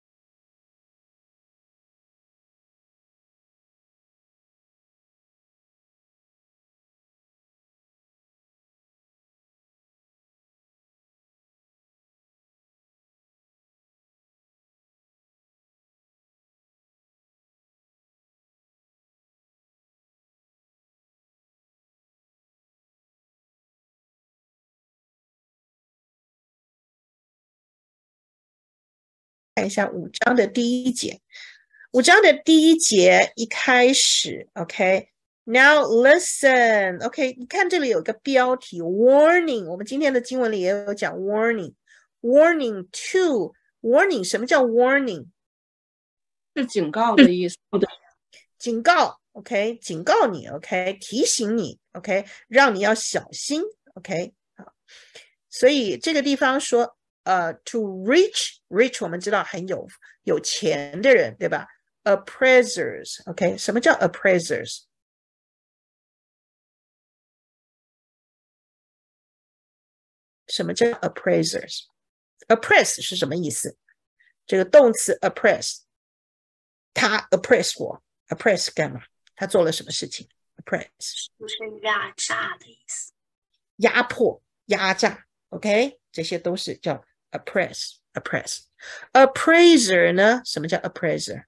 看一下五章的第一节，五章的第一节一开始 ，OK。Now listen，OK，、okay, 你看这里有个标题 warning， 我们今天的经文里也有讲 warning，warning to，warning 什么叫 warning？ 是警告的意思。 警告 ，OK， 警告你 ，OK， 提醒你 ，OK， 让你要小心 ，OK， 好，所以这个地方说。呃、uh, ，to rich rich 我们知道很有有钱的人，对吧 ？Appraisers，OK，、okay? 什么叫 appraisers？ 什么叫 appraisers？Appraise 是什么意思？这个动词 appraise， 他 appraise 我 ，appraise 干嘛？他做了什么事情 ？appraise 就是压榨的意思， 压迫、压榨 ，OK， 这些都是叫。Appraise, appraise, appraiser 呢？什么叫 appraiser？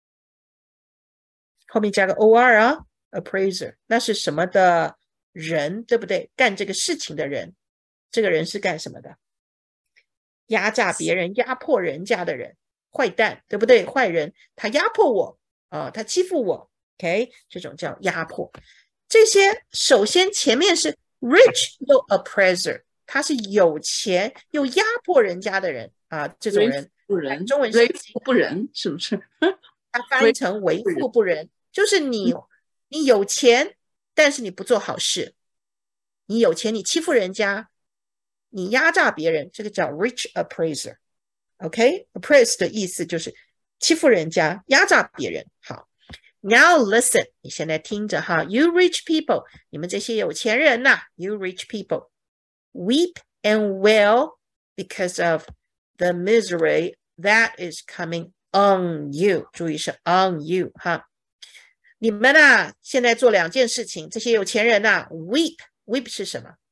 后面加个 or 啊 ，appraiser 那是什么的人，对不对？干这个事情的人，这个人是干什么的？压榨别人、压迫人家的人，坏蛋，对不对？坏人，他压迫我啊、呃，他欺负我 ，OK， 这种叫压迫。这些首先前面是 rich 又 appraiser。他是有钱又压迫人家的人啊，这种人， 不仁， 中文为富不仁，是不是？ 他翻译成为富不仁，就是你你有钱，但是你不做好事，你有钱你欺负人家，你压榨别人，这个叫 rich appraiser。OK，appraise 的意思就是欺负人家，压榨别人。好 ，Now listen， 你现在听着哈 ，You rich people， 你们这些有钱人呐、啊、，You rich people。Weep and wail because of the misery that is coming on you. 注意是 on you 哈。你们啊，现在做两件事情，这些有钱人啊 weep weep 是什么？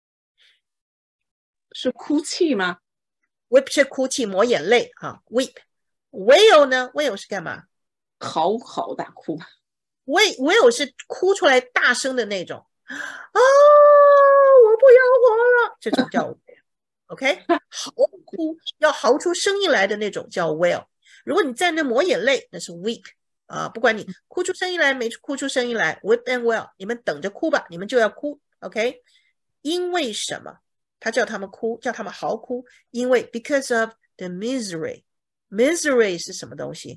是哭泣吗 ？weep 是哭泣，抹眼泪哈。weep wail 呢 ？wail 是干嘛？ 嚎嚎大哭吧。 wail wail 是哭出来大声的那种啊。我不要活了，这种叫 wail，OK， 嚎哭要嚎出声音来的那种叫 wail。如果你在那抹眼泪，那是 weep 啊。不管你哭出声音来没哭出声音来 ，weep and wail， 你们等着哭吧，你们就要哭 ，OK？ 因为什么？他叫他们哭，叫他们嚎哭，因为 because of the misery。misery 是什么东西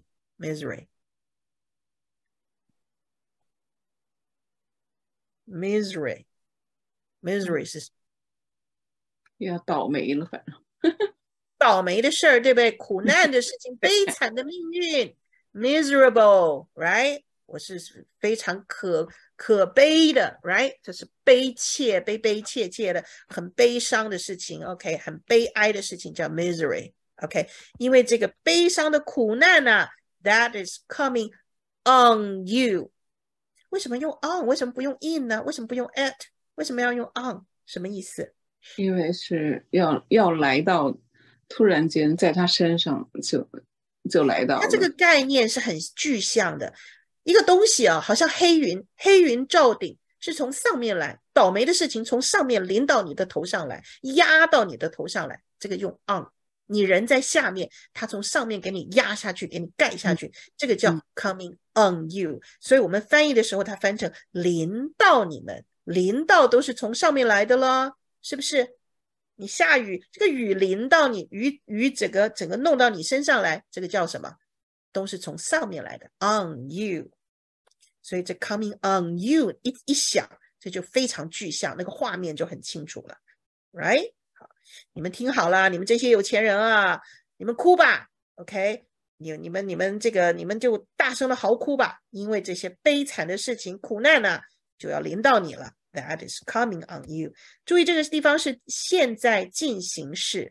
？misery，misery。misery 是要倒霉了，反正倒霉的事儿，对不对？苦难的事情，悲惨的命运 ，miserable， right？ 我是非常可可悲的 ，right？ 这是悲切、悲悲切切的，很悲伤的事情 ，OK？ 很悲哀的事情叫 misery，OK？ 因为这个悲伤的苦难呢、啊、，that is coming on you。为什么用 on？ 为什么不用 in 呢？为什么不用 at？为什么要用 on？ 什么意思？ 因为是要要来到，突然间在他身上就就来到了。 它这个概念是很具象的，一个东西啊，好像黑云，黑云罩顶是从上面来，倒霉的事情从上面淋到你的头上来，压到你的头上来，这个用 on。你人在下面，他从上面给你压下去，给你盖下去，这个叫 coming on you。所以我们翻译的时候，它翻成淋到你们，淋到都是从上面来的咯，是不是？你下雨，这个雨淋到你，雨雨整个整个弄到你身上来，这个叫什么？都是从上面来的 on you。所以这 coming on you 一一想，这就非常具象，那个画面就很清楚了 ，right？你们听好了，你们这些有钱人啊，你们哭吧 ，OK？ 你你们你们这个你们就大声的嚎哭吧，因为这些悲惨的事情、苦难呢、啊，就要临到你了。That is coming on you。注意这个地方是现在进行式，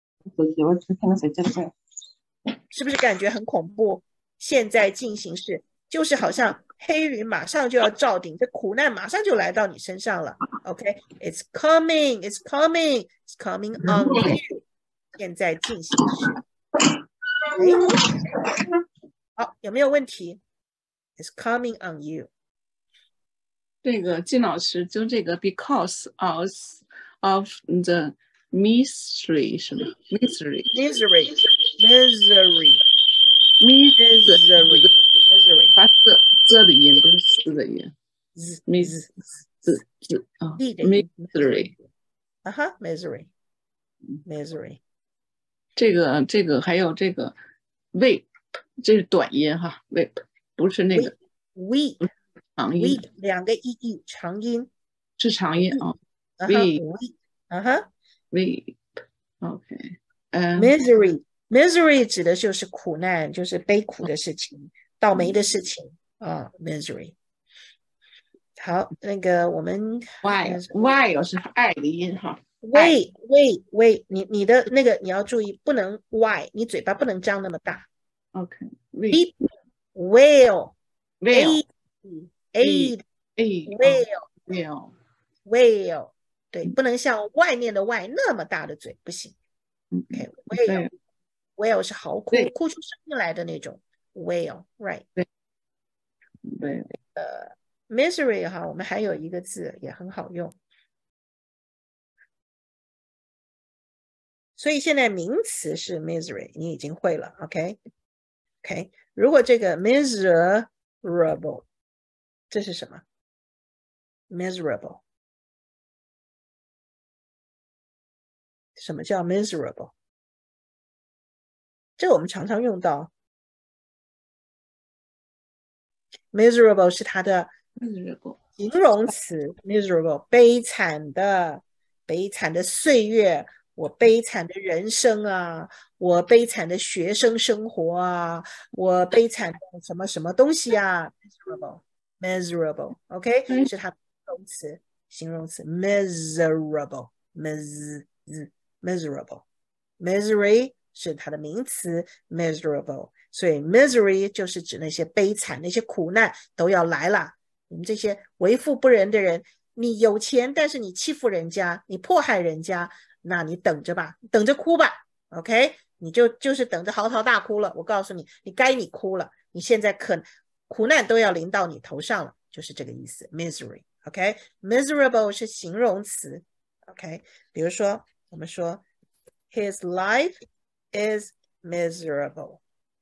是不是感觉很恐怖？现在进行式就是好像黑云马上就要罩顶，这苦难马上就来到你身上了。OK，it's coming, it's coming, it's coming on you。现在进行时，好，有没有问题 ？It's coming on you。 这个金老师就这个 because of of the misery 是吗 ？misery misery misery misery misery 发这这的音不是斯的音 ，mis 字字啊 misery 啊哈 misery misery 这个这个还有这个 weep 这是短音哈 weep 不是那个 weep。 长音 weep 两个 e 长音是长音啊 ，weep 啊哈 weep OK 嗯 misery misery 指的就是苦难，就是悲苦的事情，倒霉的事情啊 misery。好，那个我们 y y 是爱的音哈 ，wait wait wait 你你的那个你要注意，不能 y， 你嘴巴不能张那么大。 OK weep wail wail aid wail wail wail 对，不能像外面的 y 那么大的嘴，不行。OK wail wail 是嚎哭，哭出声音来的那种 wail right 对呃 misery 哈，我们还有一个字也很好用，所以现在名词是 misery， 你已经会了 OK OK 如果这个 miserable 这是什么 miserable 什么叫 miserable？ 这我们常常用到 miserable 是它的形容词 miserable 悲惨的悲惨的岁月，我悲惨的人生啊，我悲惨的学生生活啊，我悲惨的什么什么东西啊 miserable miserable OK 是它的形容词形容词 miserable mis miserable misery 是它的名词 miserable， 所以 misery 就是指那些悲惨那些苦难都要来了，你们这些为富不仁的人，你有钱但是你欺负人家，你迫害人家，那你等着吧，等着哭吧 OK 你就就是等着嚎啕大哭了，我告诉你你该你哭了，你现在可苦难都要临到你头上了，就是这个意思 misery OK miserable 是形容词 OK 比如说我们说 his life is miserable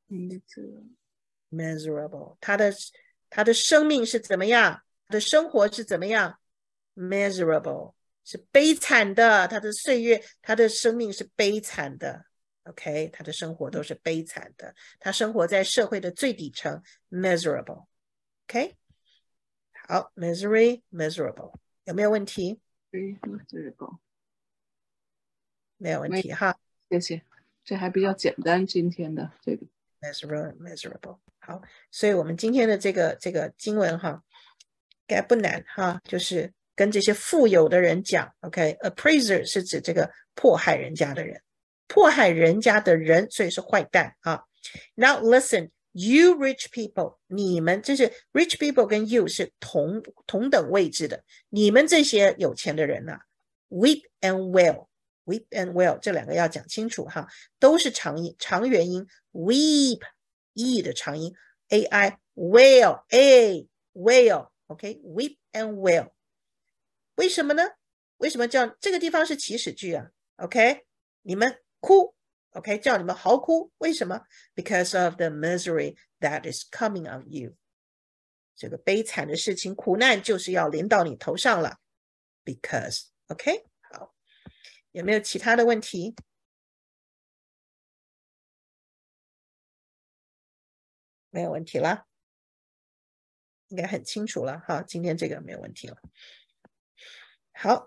miserable 他的他的生命是怎么样，他的生活是怎么样 miserable 是悲惨的，他的岁月他的生命是悲惨的 OK 他的生活都是悲惨的，他生活在社会的最底层 miserable OK 好 misery miserable 有没有问题？ miserable 没有问题哈， 谢谢，这还比较简单今天的这个 miserable miserable 好，所以我们今天的这个这个经文哈该不难哈，就是跟这些富有的人讲 OK appraiser 是指这个迫害人家的人，迫害人家的人，所以是坏蛋啊。Now listen you rich people 你们这是 rich people 跟 you 是同同等位置的，你们这些有钱的人啊 weep and wail weep and wail 这两个要讲清楚哈，都是长音长元音 weep e 的长音 ai wail a wail OK weep and wail 为什么呢？为什么叫这个地方是祈使句啊 OK 你们哭 OK 叫你们嚎哭为什么 Because of the misery that is coming on you 这个悲惨的事情苦难就是要临到你头上了 Because OK 好有没有其他的问题？没有问题了，应该很清楚了哈。今天这个没有问题了。好，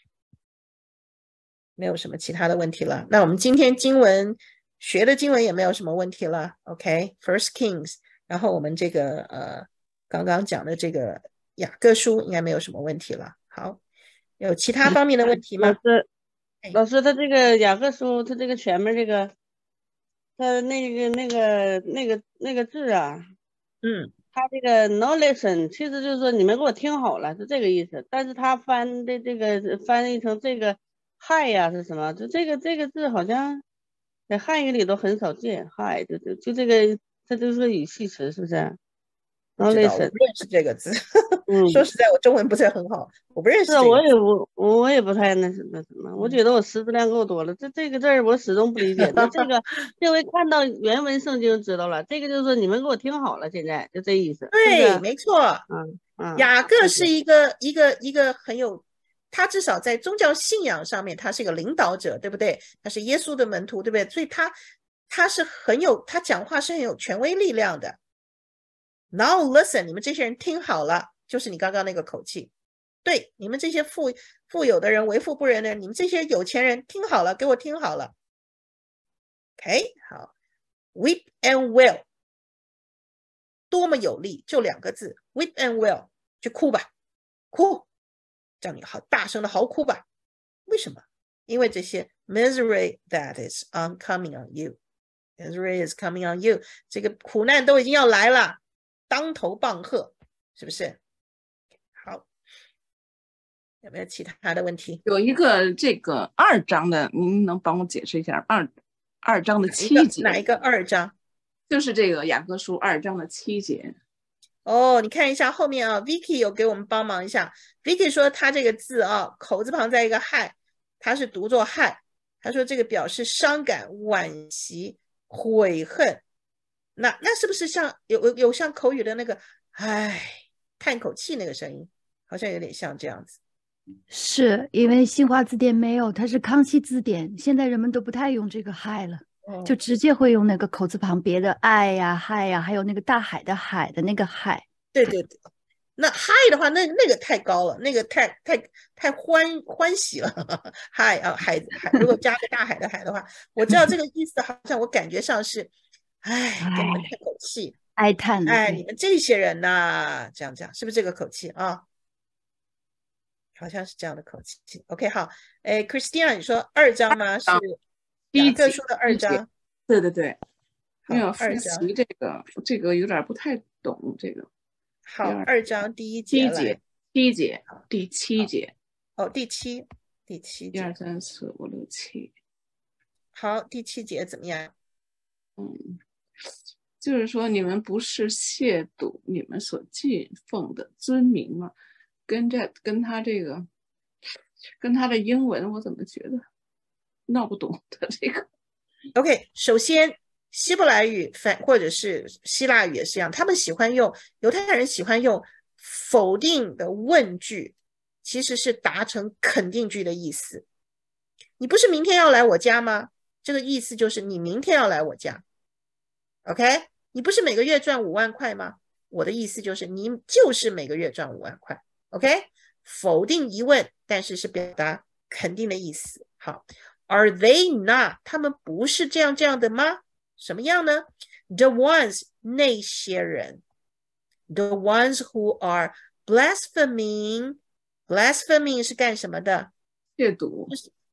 没有什么其他的问题了。那我们今天经文学的经文也没有什么问题了。OK，First Kings， 然后我们这个呃刚刚讲的这个雅各书应该没有什么问题了。好，有其他方面的问题吗？ 老师，老师，他这个雅各书，他这个前面这个，他那个那个那个那个字啊， 嗯， 他这个 no listen， 其实就是说你们给我听好了，是这个意思。但是他翻的这个翻译成这个 hi 呀、啊、是什么？就这个这个字好像在汉语里都很少见 hi， 就就就这个，这就是个语气词，是不是？ 不知道，我不认识这个字。说实在，我中文不是很好，我不认识这个字。 是，我也不，我也不太那什那什么。我觉得我识字量够多了，这这个字儿我始终不理解。那这个这回看到原文圣经知道了，这个就是说你们给我听好了，现在就这意思。 对，没错。 嗯嗯。 雅各是一个一个一个很有，他至少在宗教信仰上面，他是一个领导者，对不对？他是耶稣的门徒，对不对？所以他他是很有，他讲话是很有权威力量的。Now listen， 你们这些人听好了，就是你刚刚那个口气。对，你们这些富富有的人，为富不仁的人，你们这些有钱人，听好了，给我听好了。OK， 好 ，weep and wail， 多么有力，就两个字 ，weep and wail， 去哭吧，哭，叫你好大声的嚎哭吧。为什么？因为这些 misery that is on coming on you，misery is coming on you， 这个苦难都已经要来了。当头棒喝，是不是？好，有没有其他的问题？ 有一个这个二章的，您能帮我解释一下二二章的七节？ 哪一个二章？ 就是这个雅各书二章的七节。 哦，你看一下后面啊 ，Vicky 有给我们帮忙一下。Vicky 说他这个字啊，口字旁在一个害，他是读作害。他说这个表示伤感、惋惜、悔恨。那那是不是像有有有像口语的那个唉叹口气那个声音，好像有点像这样子。 是因为新华字典没有，它是康熙字典，现在人们都不太用这个嗨了， 哦、 就直接会用那个口字旁别的爱呀、嗨呀，还有那个大海的海的那个海。 对对对，那嗨的话，那那个太高了，那个太太太欢欢喜了。嗨啊海海，如果加个大海的海的话，我知道这个意思，好像我感觉上是。哎，给你们叹口气， 哀叹。 哎，你们这些人呐、啊，这样讲是不是这个口气啊？好像是这样的口气。OK， 好，哎 ，Christina， 你说二章吗？是雅各书的二章。 对对对， 没有复习这个，这个有点不太懂这个。 好，二章第一节， 第一节，第一节，第七节。 哦，第七，第七节。 一二三四五六七。 好，第七节怎么样？ 嗯。就是说，你们不是亵渎你们所敬奉的尊名吗？跟这跟他这个，跟他的英文，我怎么觉得闹不懂的这个。 OK， 首先希伯来语反或者是希腊语也是一样，他们喜欢用犹太人喜欢用否定的问句，其实是达成肯定句的意思。你不是明天要来我家吗？这个意思就是你明天要来我家。OK， 你不是每个月赚五万块吗？我的意思就是你就是每个月赚五万块。OK， 否定疑问，但是是表达肯定的意思。好 ，Are they not？ 他们不是这样这样的吗？什么样呢 ？The ones 那些人 ，The ones who are blaspheming， blaspheming 是干什么的？ 亵渎。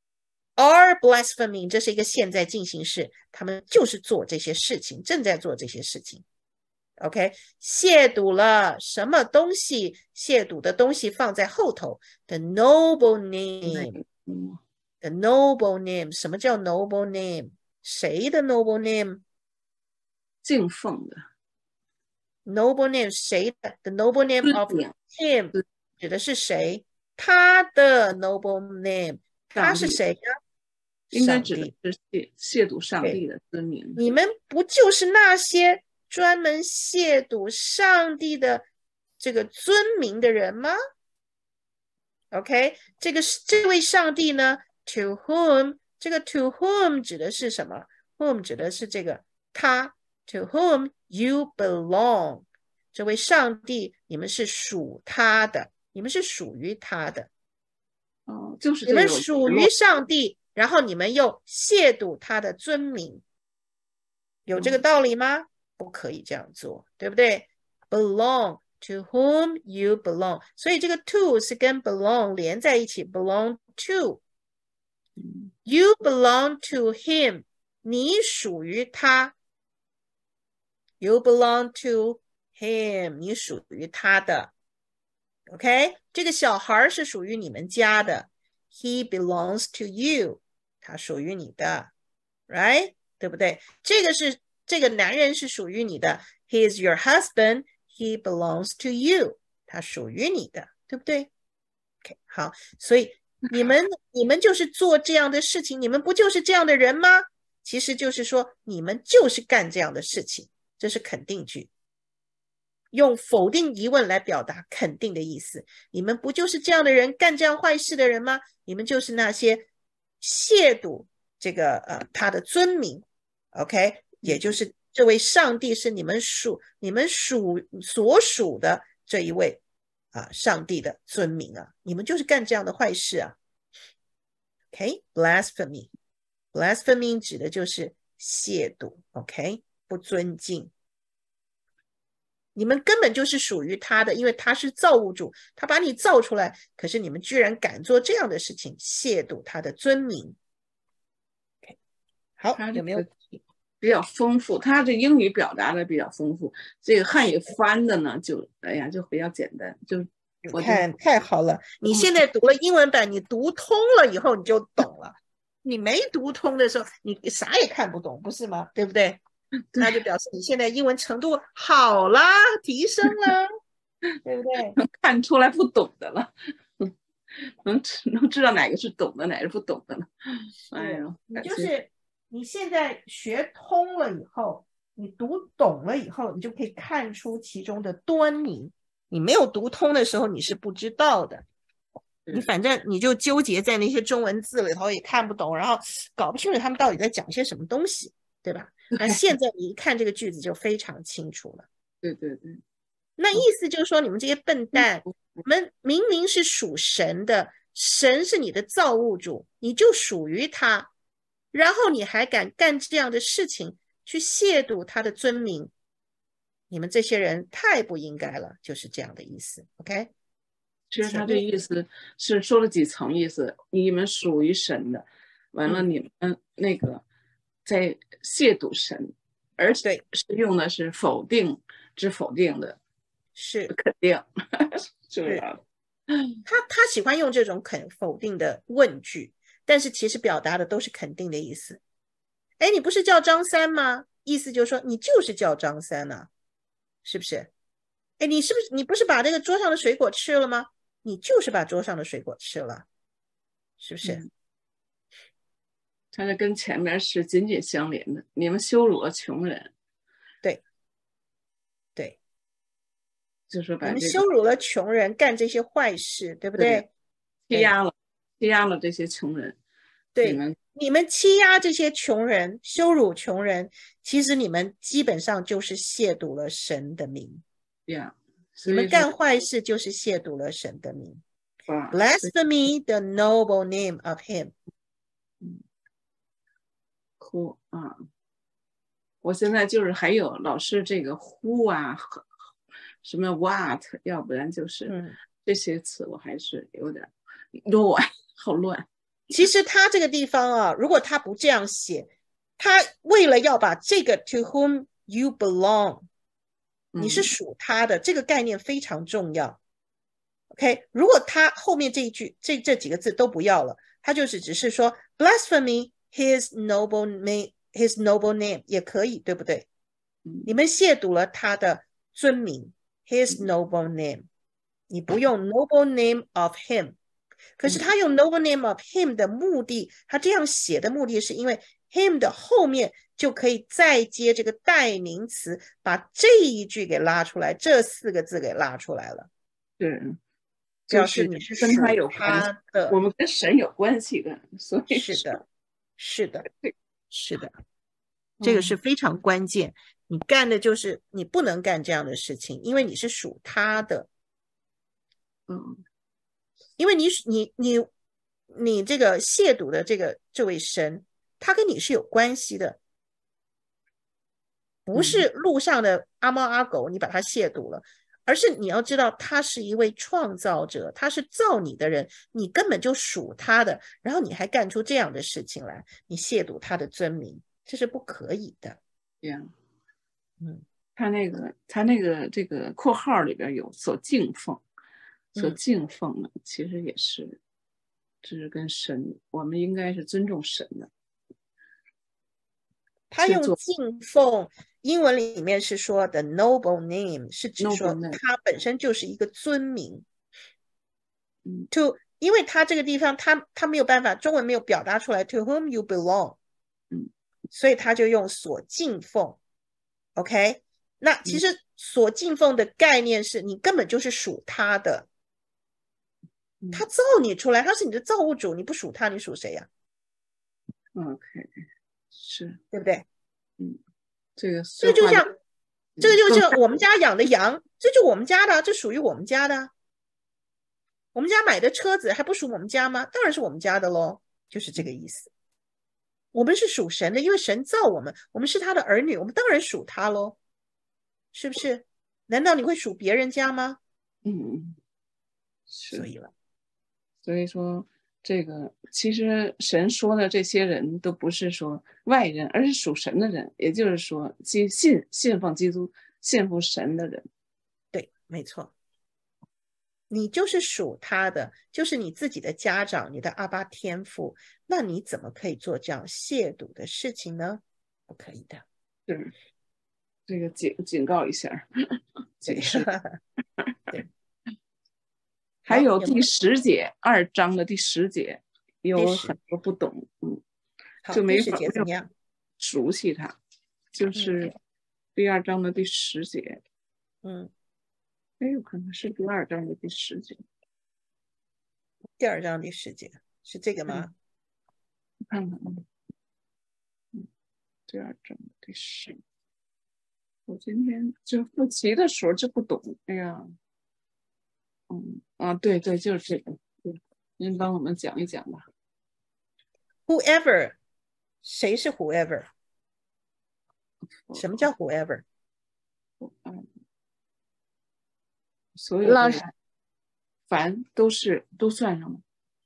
are blaspheming， 这是一个现在进行式，他们就是做这些事情，正在做这些事情。OK， 亵渎了什么东西？亵渎的东西放在后头 ，the noble name， The noble name， 什么叫 noble name？ 谁的 noble name？ 敬奉的。 noble name 谁的 ？The noble name of him 指的是谁？他的 noble name， 他是谁呀？ 应该指的是亵亵渎上帝的尊名。 你们不就是那些专门亵渎上帝的这个尊名的人吗 ？OK， 这个这位上帝呢 ，to whom 这个 to whom 指的是什么 ？whom 指的是这个他 ，to whom you belong。这位上帝，你们是属他的，你们是属于他的。 哦，就是你们属于上帝。然后你们又亵渎他的尊名，有这个道理吗？嗯、不可以这样做，对不对 ？Belong to whom you belong， 所以这个 to 是跟 belong 连在一起 ，belong to。You belong to him， 你属于他。You belong to him， 你属于他的。OK， 这个小孩是属于你们家的。He belongs to you。他属于你的 ，right， 对不对？这个是这个男人是属于你的 ，He is your husband, he belongs to you， 他属于你的，对不对 ？OK， 好，所以你们你们就是做这样的事情，你们不就是这样的人吗？其实就是说你们就是干这样的事情，这是肯定句，用否定疑问来表达肯定的意思。你们不就是这样的人，干这样坏事的人吗？你们就是那些。亵渎这个呃他的尊名 ，OK， 也就是这位上帝是你们属你们属所属的这一位啊上帝的尊名啊，你们就是干这样的坏事啊 ，OK，blasphemy， blasphemy 指的就是亵渎 ，OK， 不尊敬。你们根本就是属于他的，因为他是造物主，他把你造出来，可是你们居然敢做这样的事情，亵渎他的尊名。Okay. 好，有没有比较丰富？他这英语表达的比较丰富，这个汉语翻的呢，就哎呀，就比较简单。就我看太好了，你现在读了英文版，你读通了以后你就懂了。你没读通的时候，你啥也看不懂，不是吗？对不对？那就表示你现在英文程度好啦，提升了，对不对？ 能看出来不懂的了，能能知道哪个是懂的，哪个是不懂的了。哎呦， 你就是你现在学通了以后，你读懂了以后，你就可以看出其中的端倪。你没有读通的时候，你是不知道的。你反正你就纠结在那些中文字里头，也看不懂，然后搞不清楚他们到底在讲些什么东西，对吧？那现在你一看这个句子就非常清楚了。 对对对， 那意思就是说，你们这些笨蛋，你们明明是属神的，神是你的造物主，你就属于他，然后你还敢干这样的事情，去亵渎他的尊名，你们这些人太不应该了，就是这样的意思。OK， 其实他这意思是说了几层意思，你们属于神的，完了你们那个。在亵渎神，而且是用的是否定之否定的， 是肯定，是不是？ 他他喜欢用这种肯否定的问句，但是其实表达的都是肯定的意思。哎，你不是叫张三吗？意思就是说你就是叫张三啊，是不是？哎，你是不是你不是把那个桌上的水果吃了吗？你就是把桌上的水果吃了，是不是？嗯， 它是跟前面是紧紧相连的。你们羞辱了穷人， 对，对， 就是把、 这个、你们羞辱了穷人，干这些坏事，对不对？ 欺压了，欺压了这些穷人。 对，你们你们欺压这些穷人，羞辱穷人，其实你们基本上就是亵渎了神的名。 Yeah, 你们干坏事就是亵渎了神的名。Blasphemy the noble name of him。 who 啊，我现在就是还有老师这个 who 啊，什么 what， 要不然就是、嗯、这些词我还是有点乱，好乱。 其实他这个地方啊，如果他不这样写，他为了要把这个 to whom you belong， 你是属他的、嗯、这个概念非常重要。OK， 如果他后面这一句这这几个字都不要了， 他就是只是说 blasphemy his noble name his noble name 也可以，对不对？你们亵渎了他的尊名 his noble name， 你不用 noble name of him， 可是他用 noble name of him 的目的，他这样写的目的是因为 him 的后面就可以再接这个代名词，把这一句给拉出来，这四个字给拉出来了。 是， 表示你是跟他有属关系他的， 我们跟神有关系的，所以是的，是的，是的， 嗯这个是非常关键。你干的就是你不能干这样的事情，因为你是属他的。 嗯， 因为你你你你这个亵渎的这个这位神，他跟你是有关系的，不是路上的阿猫阿狗你把他亵渎了，而是你要知道他是一位创造者，他是造你的人，你根本就属他的，然后你还干出这样的事情来，你亵渎他的尊名，这是不可以的。 Yeah. 嗯， 他那个他那个这个括号里边有所敬奉，所敬奉的、嗯、其实也是，这是跟神，我们应该是尊重神的。 他用敬奉，英文里面是说的 noble name， 是指说他本身就是一个尊名。 嗯 to 因为他这个地方他他没有办法，中文没有表达出来 to whom you belong， 嗯， 所以他就用所敬奉。OK， 那其实所敬奉的概念是你根本就是属他的，他造你出来，他是你的造物主，你不属他，你属谁呀、 啊、？OK， 是对不对？ 嗯，这个这就像这个就像我们家养的羊，这就我们家的，这属于我们家的。我们家买的车子还不属我们家吗？当然是我们家的咯，就是这个意思。我们是属神的，因为神造我们，我们是他的儿女，我们当然属他咯，是不是？难道你会属别人家吗？ 嗯，是。 所以了， 所以说这个其实神说的这些人都不是说外人，而是属神的人，也就是说信信奉基督、信奉神的人。 对，没错。你就是属他的，就是你自己的家长，你的阿爸天父，那你怎么可以做这样亵渎的事情呢？不可以的。 是，这个警警告一下，警示。 对。 还有第十节，二章的第十节有很多不懂，嗯，就没法怎么样熟悉它，就是第二章的第十节， 嗯。 哎，有可能是第二章的第十节。 第二章第十节是这个吗？ 我看看，嗯，第二章的第十。我今天就复习的时候就不懂，哎呀，嗯啊，对对，就是这个，对，您帮我们讲一讲吧。 Whoever， 谁是 whoever？ 什么叫 whoever？ 所有的人，凡都是都算上了。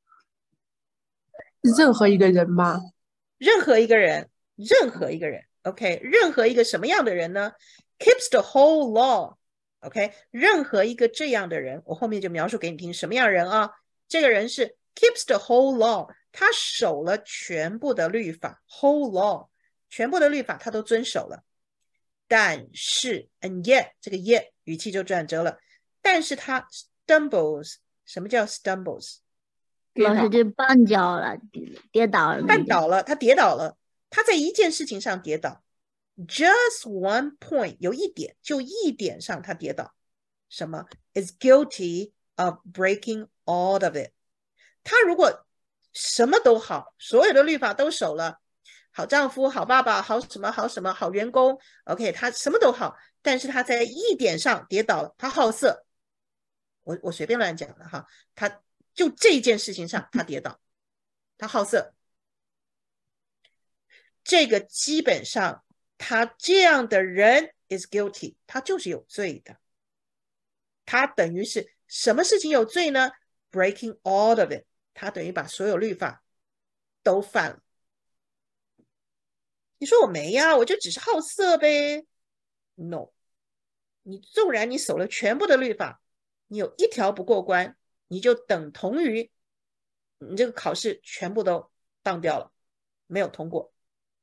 任何一个人吗？ 任何一个人，任何一个人 ，OK， 任何一个什么样的人呢 ？Keeps the whole law，OK， 任何一个这样的人，我后面就描述给你听什么样人啊？这个人是 keeps the whole law， 他守了全部的律法 ，whole law， 全部的律法他都遵守了。但是 ，and yet 这个 yet 语气就转折了。但是他 stumbles， 什么叫 stumbles？ 老师就绊脚了，跌倒了， 绊倒了，他跌倒了，他在一件事情上跌倒 ，just one point， 有一点，就一点上他跌倒，什么 is guilty of breaking all of it？ 他如果什么都好，所有的律法都守了，好丈夫、好爸爸、好什么、好什么、好员工 ，OK， 他什么都好，但是他在一点上跌倒了，他好色。我我随便乱讲的哈，他就这件事情上他跌倒，他好色，这个基本上他这样的人 is guilty， 他就是有罪的，他等于是什么事情有罪呢 ？breaking all of it， 他等于把所有律法都犯了。你说我没呀、啊，我就只是好色呗 ？No， 你纵然你守了全部的律法。你有一条不过关，你就等同于你这个考试全部都当掉了，没有通过，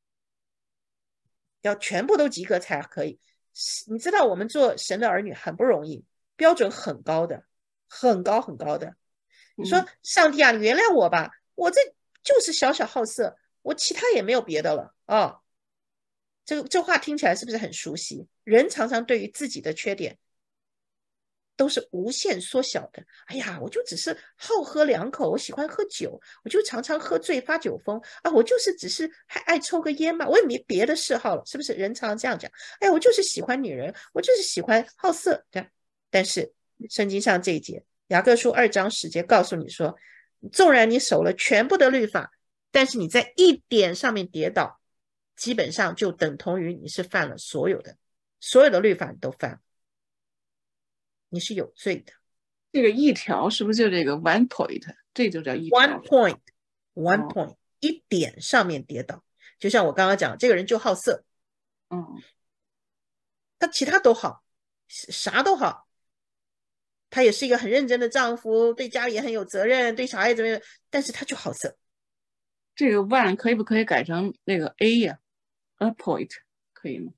要全部都及格才可以。你知道我们做神的儿女很不容易，标准很高的，很高很高的。你说上帝啊，你原谅我吧，我这就是小小好色，我其他也没有别的了啊、哦。这个这话听起来是不是很熟悉？人常常对于自己的缺点都是无限缩小的。哎呀，我就只是好喝两口，我喜欢喝酒，我就常常喝醉发酒疯啊，我就是只是还爱抽个烟嘛，我也没别的嗜好了，是不是？人常常这样讲。哎，我就是喜欢女人，我就是喜欢好色。这样，但是圣经上这一节，雅各书二章十节告诉你说，纵然你守了全部的律法，但是你在一点上面跌倒，基本上就等同于你是犯了所有的所有的律法你都犯了，你是有罪的。 这个一条是不是就这个 one point？ 这就叫一条 one point one point、哦、一点上面跌倒，就像我刚刚讲，这个人就好色， 嗯， 他其他都好，啥都好，他也是一个很认真的丈夫，对家里也很有责任，对小孩怎么样，但是他就好色。 这个 one 可以不可以改成那个 a 呀、啊、？a point 可以吗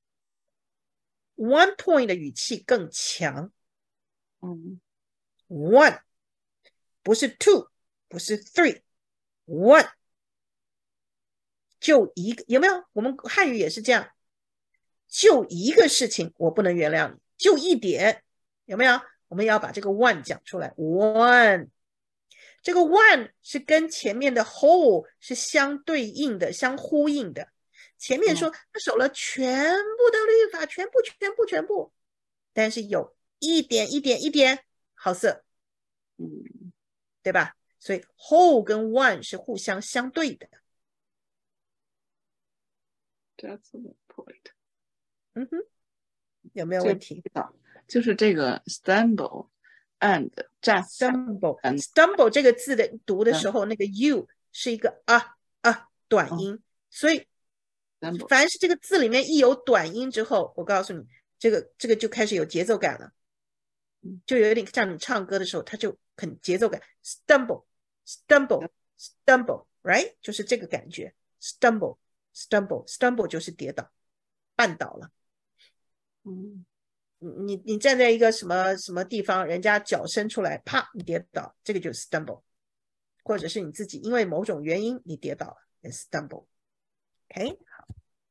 ？one point 的语气更强。 嗯 one 不是 two 不是 three one 就一个，有没有？我们汉语也是这样，就一个事情我不能原谅你，就一点，有没有？我们要把这个 one 讲出来。 one 这个 one 是跟前面的 whole 是相对应的，相呼应的。前面说他守了全部的律法，全部全部全部，但是有一点一点一点好色， 嗯， 对吧？所以 whole 跟 one 是互相相对的。 That's the point。 嗯哼，有没有问题？ 就是这个 stumble and just stumble stumble 这个字的读的时候，那个 u 是一个啊啊短音，所以凡是这个字里面一有短音之后，我告诉你，这个这个就开始有节奏感了，就有点像你唱歌的时候，它就很节奏感。stumble stumble stumble right 就是这个感觉。 stumble stumble stumble 就是跌倒，绊倒了。 嗯， 你你站在一个什么什么地方，人家脚伸出来，啪，你跌倒，这个就是 stumble。或者是你自己因为某种原因你跌倒了，也 stumble。OK， 好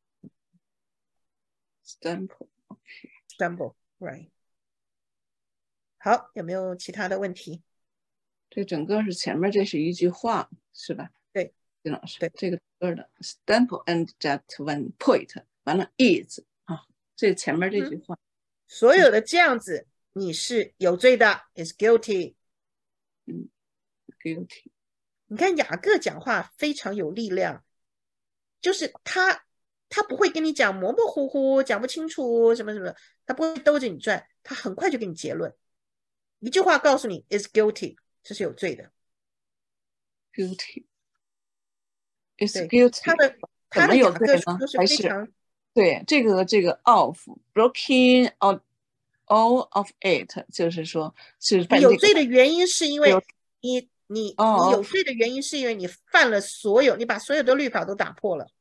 ，stumble， stumble right。好，有没有其他的问题？ 这整个是前面这是一句话，是吧？ 对， 金老师， 对， 这个歌的 stumble and just one point， 完了 is 啊，这前面这句话。 嗯，所有的这样子你是有罪的 is guilty。 嗯 guilty。 你看雅各讲话非常有力量，就是他他不会跟你讲模模糊糊讲不清楚什么什么，他不会兜着你转，他很快就给你结论，一句话告诉你 is guilty， 这是有罪的。 guilty is guilty。 他的他的雅各书都是非常对，这个这个 of broken all all of it， 就是说是你有罪的原因是因为你你你有罪的原因是因为你犯了所有，你把所有的律法都打破了。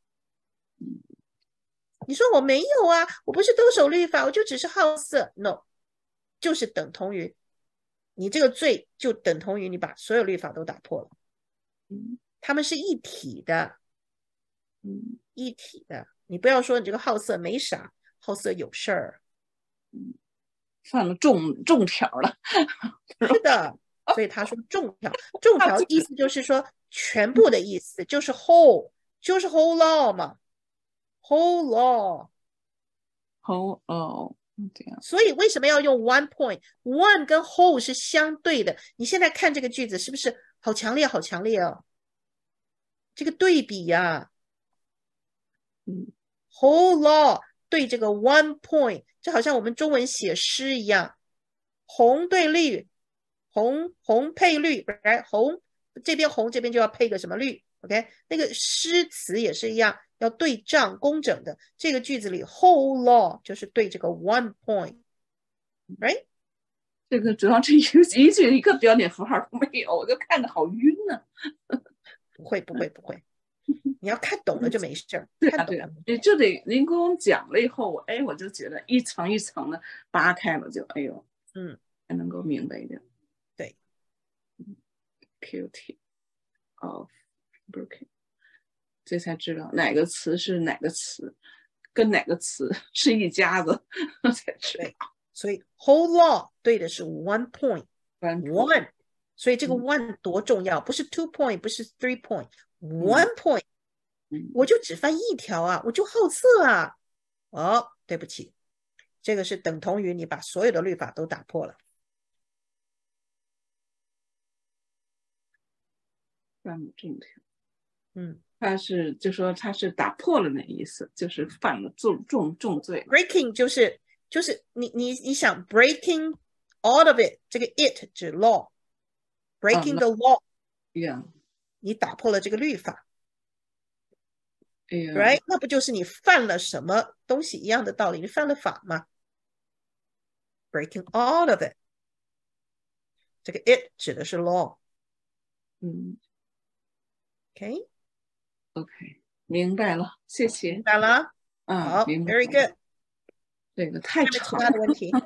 你说我没有啊，我不是都守律法，我就只是好色。 No， 就是等同于你这个罪就等同于你把所有律法都打破了。他们是一体的， 嗯， 一体的。你不要说你这个好色没啥，好色有事儿， 嗯，犯了重重条了。 是的，所以他说重条，重条意思就是说全部的意思，就是 whole， 就是 whole law 嘛 ，whole law， whole law。这样， 所以为什么要用 one point？ one 跟 whole 是相对的。你现在看这个句子是不是好强烈好强烈哦？这个对比呀、啊， 嗯 whole law 对这个 one point， 就好像我们中文写诗一样，红对绿，红红配绿，right？ 红这边红这边就要配个什么绿 ，OK？ 那个诗词也是一样，要对仗工整的。这个句子里 whole law 就是对这个 one point，right？ 这个主要这一一句一个标点符号都没有，我就看着好晕呢、啊。 不会不会不会，你要看懂了就没事儿。 对啊对啊，你就得您跟我讲了以后，我哎我就觉得一层一层的扒开了，就哎呦， 嗯， 才能够明白一点。 对 ，Q T of broken， 这才知道哪个词是哪个词，跟哪个词是一家子，才知道。 所以 whole law 对的是 one point one one， 所以这个嗯 one 多重要，不是 two point， 不是 three point，one point，、 嗯、 我就只翻一条啊，我就好色啊。哦，对不起，这个是等同于你把所有的律法都打破了。 犯了重条， 嗯， 他是就说他是打破了那意思，就是犯了重重重罪。 breaking 就是就是你你你想 breaking all of it， 这个 it 指 law， breaking、oh, the law， yeah， 你打破了这个律法， 哎呀 right， 那不就是你犯了什么东西一样的道理，你犯了法吗？ breaking all of it， 这个 it 指的是 law。 嗯 OK OK， 明白了，谢谢。 明白了， 啊， 好 ，very good。 这个太长了。 其他的问题？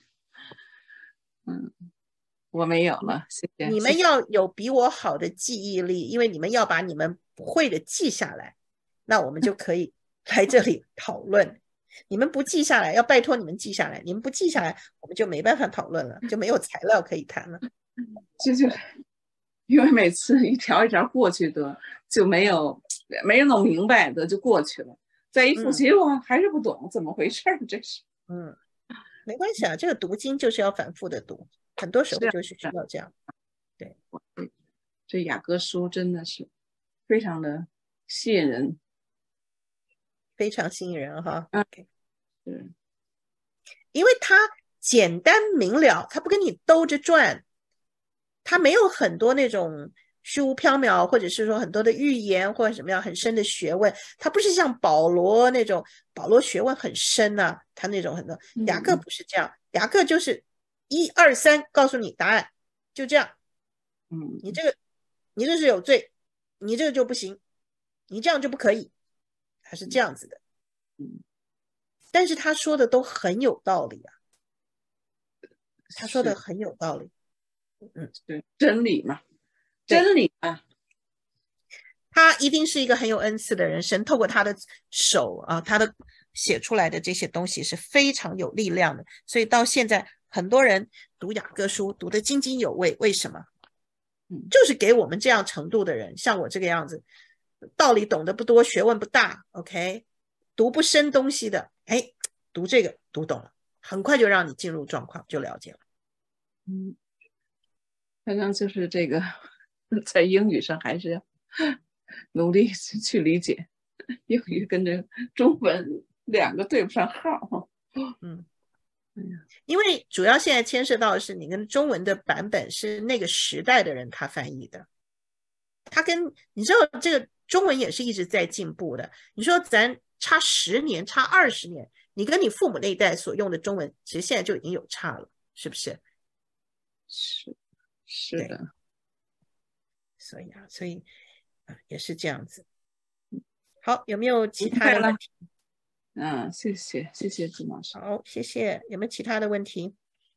嗯，我没有了，谢谢。 你们要有比我好的记忆力，因为你们要把你们不会的记下来，那我们就可以来这里讨论。你们不记下来，要拜托你们记下来。你们不记下来，我们就没办法讨论了，就没有材料可以谈了。 这就因为每次一条一条过去的，就没有没有弄明白的就过去了。再一复习，嗯、我还是不懂怎么回事，这是。 嗯，没关系啊，这个读经就是要反复的读，很多时候就是需要这样。对， 这雅歌书真的是非常的吸引人， 非常吸引人哈。 嗯， 是，因为它简单明了，它不跟你兜着转，它没有很多那种虚无缥缈，或者是说很多的预言或者什么样很深的学问，它不是像保罗那种，保罗学问很深啊，他那种很多。雅各不是这样，雅各就是一二三告诉你答案，就这样。 嗯， 你这个你这是有罪，你这个就不行，你这样就不可以，他是这样子的。 嗯， 但是他说的都很有道理啊，他说的很有道理。嗯， 对，真理嘛。真理啊， 他一定是一个很有恩赐的人，神透过他的手啊，他的写出来的这些东西是非常有力量的，所以到现在很多人读雅歌书读得津津有味。为什么？ 嗯， 就是给我们这样程度的人，像我这个样子，道理懂得不多，学问不大 ，OK， 读不深东西的，哎，读这个读懂了，很快就让你进入状况，就了解了。 嗯，反正就是这个。在英语上还是要努力去理解，英语跟这中文两个对不上号。 嗯，因为主要现在牵涉到的是你跟中文的版本是那个时代的人他翻译的，他跟你知道这个中文也是一直在进步的。你说咱差十年差二十年，你跟你父母那一代所用的中文其实现在就已经有差了，是不是？ 是是的。 所以啊，所以啊也是这样子。好，有没有其他的问题？ 嗯，谢谢，谢谢朱老师。 好，谢谢。有没有其他的问题？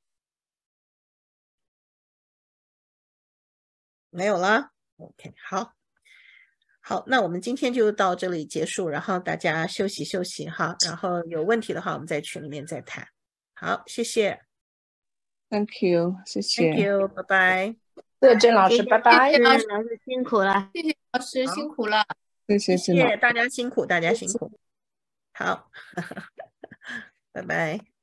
没有了。OK， 好，好，那我们今天就到这里结束，然后大家休息休息哈。然后有问题的话，我们在群里面再谈。好，谢谢。 Thank you， 谢谢。 Thank you， 拜拜。 谢谢郑老师，拜拜。 谢谢老师辛苦了， 谢谢老师辛苦了， 谢谢谢谢大家辛苦，大家辛苦。好，拜拜。